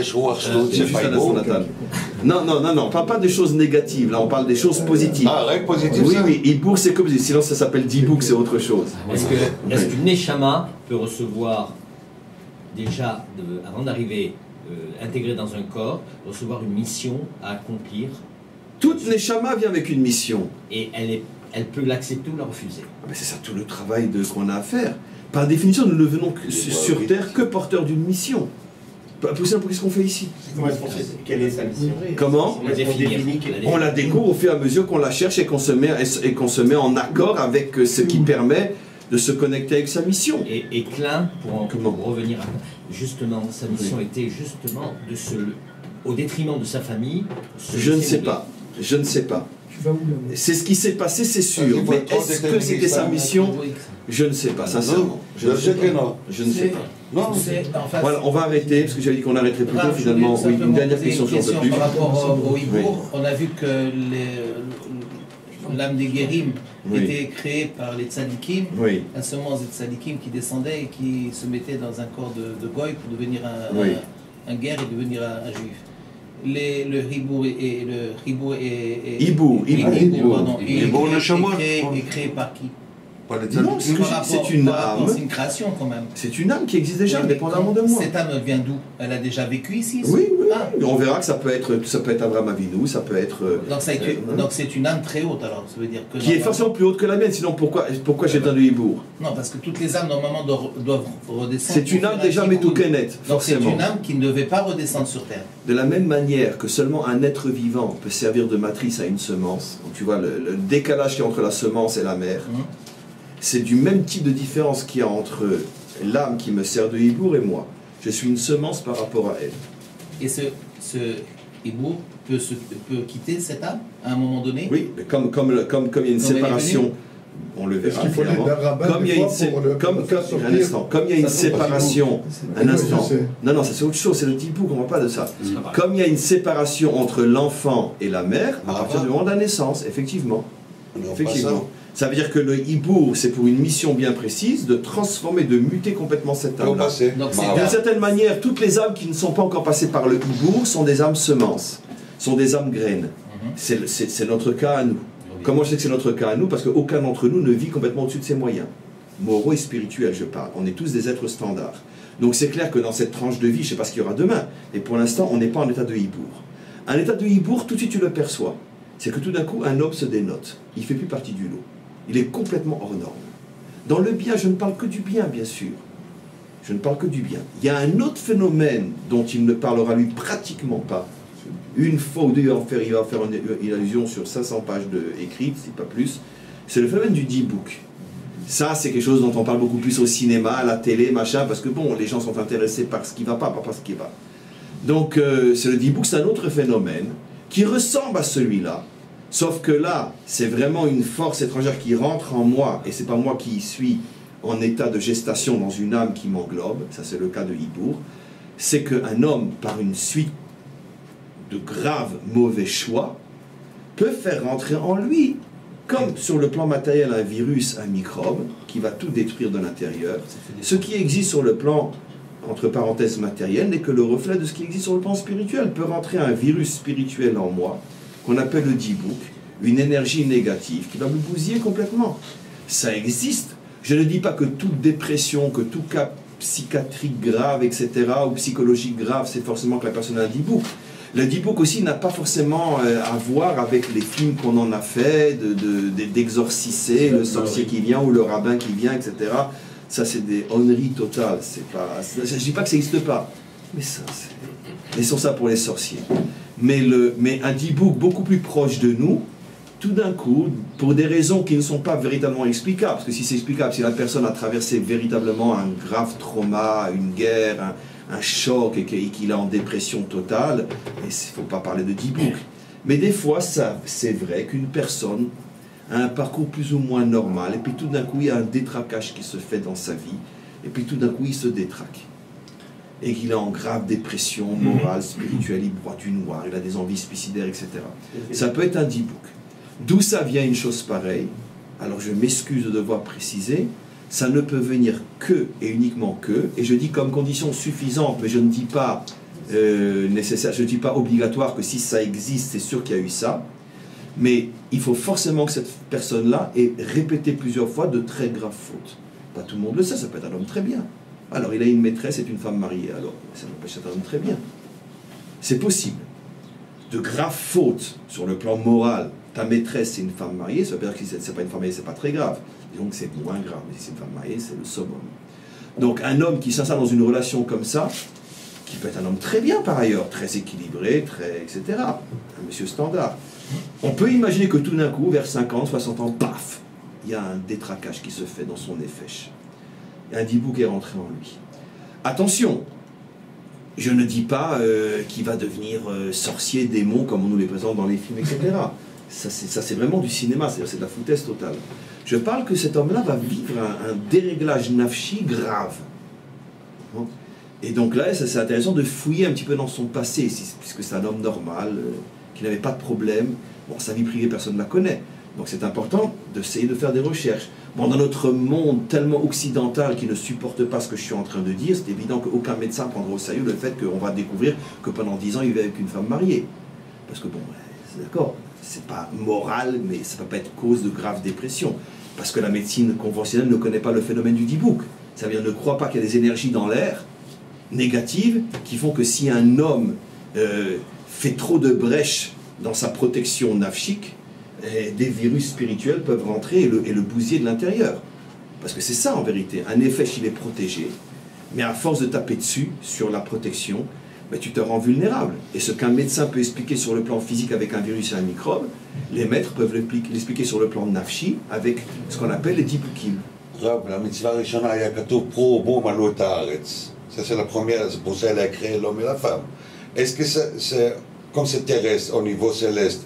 Non, on parle pas des choses négatives, là, on parle des choses positives. Ah, rien que positif. Oui, oui, hibour, c'est comme, sinon ça s'appelle dibouk, c'est autre chose. Est-ce qu'une neshama peut recevoir, déjà, avant d'arriver intégrée dans un corps, recevoir une mission à accomplir? Toute neshama vient avec une mission. Et elle peut l'accepter ou la refuser. C'est ça tout le travail qu'on a à faire. Par définition, nous ne venons sur Terre que porteurs d'une mission. Pour ça, qu'est-ce qu'on fait ici? Quelle est sa mission? Comment? On la découvre au fur et à mesure qu'on la cherche et qu'on se met en accord avec ce qui permet de se connecter avec sa mission. Et Klein, pour revenir à... Justement, sa mission était justement au détriment de sa famille. Je ne sais pas. Je ne sais pas. C'est ce qui s'est passé, c'est sûr. Mais est-ce que c'était sa mission? Je ne sais pas, sincèrement. Je ne sais pas. Non, voilà, on va arrêter, parce que j'avais dit qu'on arrêterait plus tôt, finalement. Oui, une dernière question sur le plus. Par rapport au hibour, on a vu que l'âme des guérim était créée par les tzadikim, la semence des tzadikim qui descendait et qui se mettait dans un corps de goy pour devenir un guerre et devenir un juif. Le hibour et le hibour est créé par qui? Non, c'est une âme. C'est une création quand même. C'est une âme qui existe déjà, indépendamment de moi. Cette âme vient d'où? Elle a déjà vécu ici? Oui, on verra que ça peut être Abraham Avinu, ça peut être... Donc c'est une âme très haute alors, ça veut dire que... Qui est forcément plus haute que la mienne, sinon pourquoi j'ai besoin de hibour? Non, parce que toutes les âmes normalement doivent redescendre. C'est une âme déjà métoukenet, forcément. Donc c'est une âme qui ne devait pas redescendre sur terre. De la même manière que seulement un être vivant peut servir de matrice à une semence, donc tu vois le décalage qu'il y a entre la semence et la mère, c'est du même type de différence qu'il y a entre l'âme qui me sert de hibour et moi. Je suis une semence par rapport à elle. Et ce hibour peut quitter cette âme à un moment donné? Oui, mais comme il y a une séparation, on le verra finalement. Comme il y a une séparation, un instant. Non, ça c'est autre chose, c'est le hibour, on ne parle pas de ça. Comme il y a une séparation entre l'enfant et la mère, à partir du moment de la naissance, effectivement. Ça veut dire que le hibour, c'est pour une mission bien précise, de transformer, de muter complètement cette âme-là. D'une certaine manière, toutes les âmes qui ne sont pas encore passées par le hibour sont des âmes semences, sont des âmes graines. C'est notre cas à nous. Comment je sais que c'est notre cas à nous? Parce qu'aucun d'entre nous ne vit complètement au-dessus de ses moyens. Moraux et spirituels, je parle. On est tous des êtres standards. Donc c'est clair que dans cette tranche de vie, je ne sais pas ce qu'il y aura demain, mais pour l'instant, on n'est pas en état de hibour. Un état de hibour, tout de suite tu le perçois. C'est que tout d'un coup, un homme se dénote. Il ne fait plus partie du lot. Il est complètement hors norme. Dans le bien, je ne parle que du bien, bien sûr. Je ne parle que du bien. Il y a un autre phénomène dont il ne parlera lui pratiquement pas. Une fois ou deux, il va faire une allusion sur 500 pages écrites, si pas plus. C'est le phénomène du dibouk. Ça, c'est quelque chose dont on parle beaucoup plus au cinéma, à la télé, machin, parce que bon, les gens sont intéressés par ce qui ne va pas par ce qui va. Donc, c'est le dibouk, c'est un autre phénomène qui ressemble à celui-là. Sauf que là, c'est vraiment une force étrangère qui rentre en moi, et c'est pas moi qui suis en état de gestation dans une âme qui m'englobe, ça c'est le cas de hibour, c'est qu'un homme, par une suite de graves mauvais choix, peut faire rentrer en lui, comme sur le plan matériel, un virus, un microbe, qui va tout détruire de l'intérieur. Ce qui existe sur le plan, entre parenthèses, matériel, n'est que le reflet de ce qui existe sur le plan spirituel. Peut rentrer un virus spirituel en moi, qu'on appelle le dibouk, une énergie négative qui va me bousiller complètement. Ça existe. Je ne dis pas que toute dépression, que tout cas psychiatrique grave, etc., ou psychologique grave, c'est forcément que la personne a un dibouk. Le dibouk aussi n'a pas forcément à voir avec les films qu'on en a fait, d'exorciser le sorcier qui vient ou le rabbin qui vient, etc. Ça, c'est des honneries totales. Je ne dis pas que ça n'existe pas, mais ça, laissons ça pour les sorciers. Mais un dibouk beaucoup plus proche de nous, tout d'un coup, pour des raisons qui ne sont pas véritablement explicables, parce que si c'est explicable, si la personne a traversé véritablement un grave trauma, une guerre, un choc, et qu'il est en dépression totale, il ne faut pas parler de dibouk. Mais des fois, c'est vrai qu'une personne a un parcours plus ou moins normal, et puis tout d'un coup, il y a un détraquage qui se fait dans sa vie, et puis tout d'un coup, il se détraque. Et qu'il est en grave dépression morale, spirituelle, il boit du noir, il a des envies suicidaires, etc. Ça peut être un D-book. D'où ça vient une chose pareille? Alors je m'excuse de devoir préciser, ça ne peut venir que et uniquement que, et je dis comme condition suffisante, mais je ne dis pas nécessaire, je ne dis pas obligatoire que si ça existe, c'est sûr qu'il y a eu ça, mais il faut forcément que cette personne-là ait répété plusieurs fois de très graves fautes. Pas tout le monde le sait, ça peut être un homme très bien. Alors il a une maîtresse et une femme mariée, alors ça n'empêche d'être un homme très bien. C'est possible. De graves fautes sur le plan moral, ta maîtresse c'est une femme mariée, ça veut dire que si c'est pas une femme mariée, c'est pas très grave. Disons que c'est moins grave, mais si c'est une femme mariée, c'est le summum. Donc un homme qui s'insère dans une relation comme ça, qui peut être un homme très bien par ailleurs, très équilibré, très etc. Un monsieur standard. On peut imaginer que tout d'un coup, vers 50, 60 ans, paf, il y a un détraquage qui se fait dans son effèche. Et un D-book est rentré en lui. Attention, je ne dis pas qu'il va devenir sorcier, démon, comme on nous les présente dans les films, etc. Ça, c'est vraiment du cinéma, c'est de la foutaise totale. Je parle que cet homme-là va vivre un déréglage nafshi grave. Bon. Et donc là, c'est intéressant de fouiller un petit peu dans son passé, puisque c'est un homme normal, qui n'avait pas de problème. Bon, sa vie privée, personne ne la connaît. Donc c'est important d'essayer de faire des recherches. Bon, dans notre monde tellement occidental qui ne supporte pas ce que je suis en train de dire, c'est évident qu'aucun médecin prendra au sérieux le fait qu'on va découvrir que pendant 10 ans, il vivait avec une femme mariée. Parce que bon, c'est d'accord, c'est pas moral, mais ça ne peut pas être cause de grave dépression. Parce que la médecine conventionnelle ne connaît pas le phénomène du D-book. Ça veut dire ne croit pas qu'il y a des énergies dans l'air, négatives, qui font que si un homme fait trop de brèches dans sa protection nafchique, des virus spirituels peuvent rentrer et le bousiller de l'intérieur. Parce que c'est ça en vérité. Un effet, il est protégé, mais à force de taper dessus, sur la protection, ben, tu te rends vulnérable. Et ce qu'un médecin peut expliquer sur le plan physique avec un virus et un microbe, les maîtres peuvent l'expliquer sur le plan nafshi avec ce qu'on appelle les dibukim. La mitzvah rishona, il y a katuv pro bo malo et haaretz. Ça c'est la première, c'est pour ça qu'elle a créé l'homme et la femme. Est-ce que comme c'est terrestre au niveau céleste,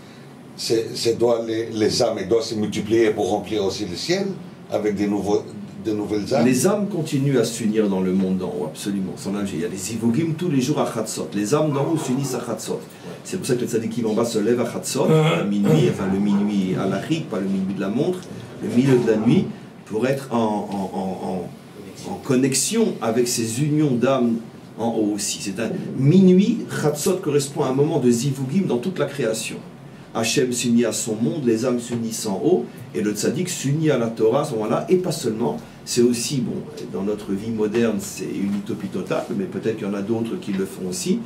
les âmes doivent se multiplier pour remplir aussi le ciel avec de nouvelles âmes? Les âmes continuent à s'unir dans le monde d'en haut, absolument. Il y a des Ivogim tous les jours à Chatzot. Les âmes d'en haut s'unissent à Chatzot. C'est pour ça que les tzadikim en bas se lèvent à Chatzot, à minuit, enfin le minuit à l'Achrik, pas le minuit de la montre, le milieu de la nuit, pour être en connexion avec ces unions d'âmes en haut aussi. C'est un minuit, Chatzot correspond à un moment de Zivugim dans toute la création. Hachem s'unit à son monde, les âmes s'unissent en haut, et le tzaddik s'unit à la Torah à ce moment-là, et pas seulement, c'est aussi, bon, dans notre vie moderne, c'est une utopie totale, mais peut-être qu'il y en a d'autres qui le font aussi.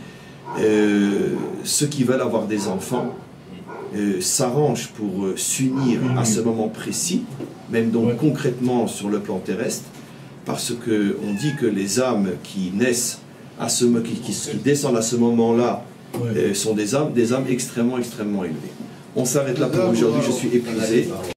Ceux qui veulent avoir des enfants s'arrangent pour s'unir à ce moment précis, même donc concrètement sur le plan terrestre, parce qu'on dit que les âmes qui naissent, qui descendent à ce moment-là, sont des âmes extrêmement, extrêmement élevées. On s'arrête là pour aujourd'hui, je suis épuisé.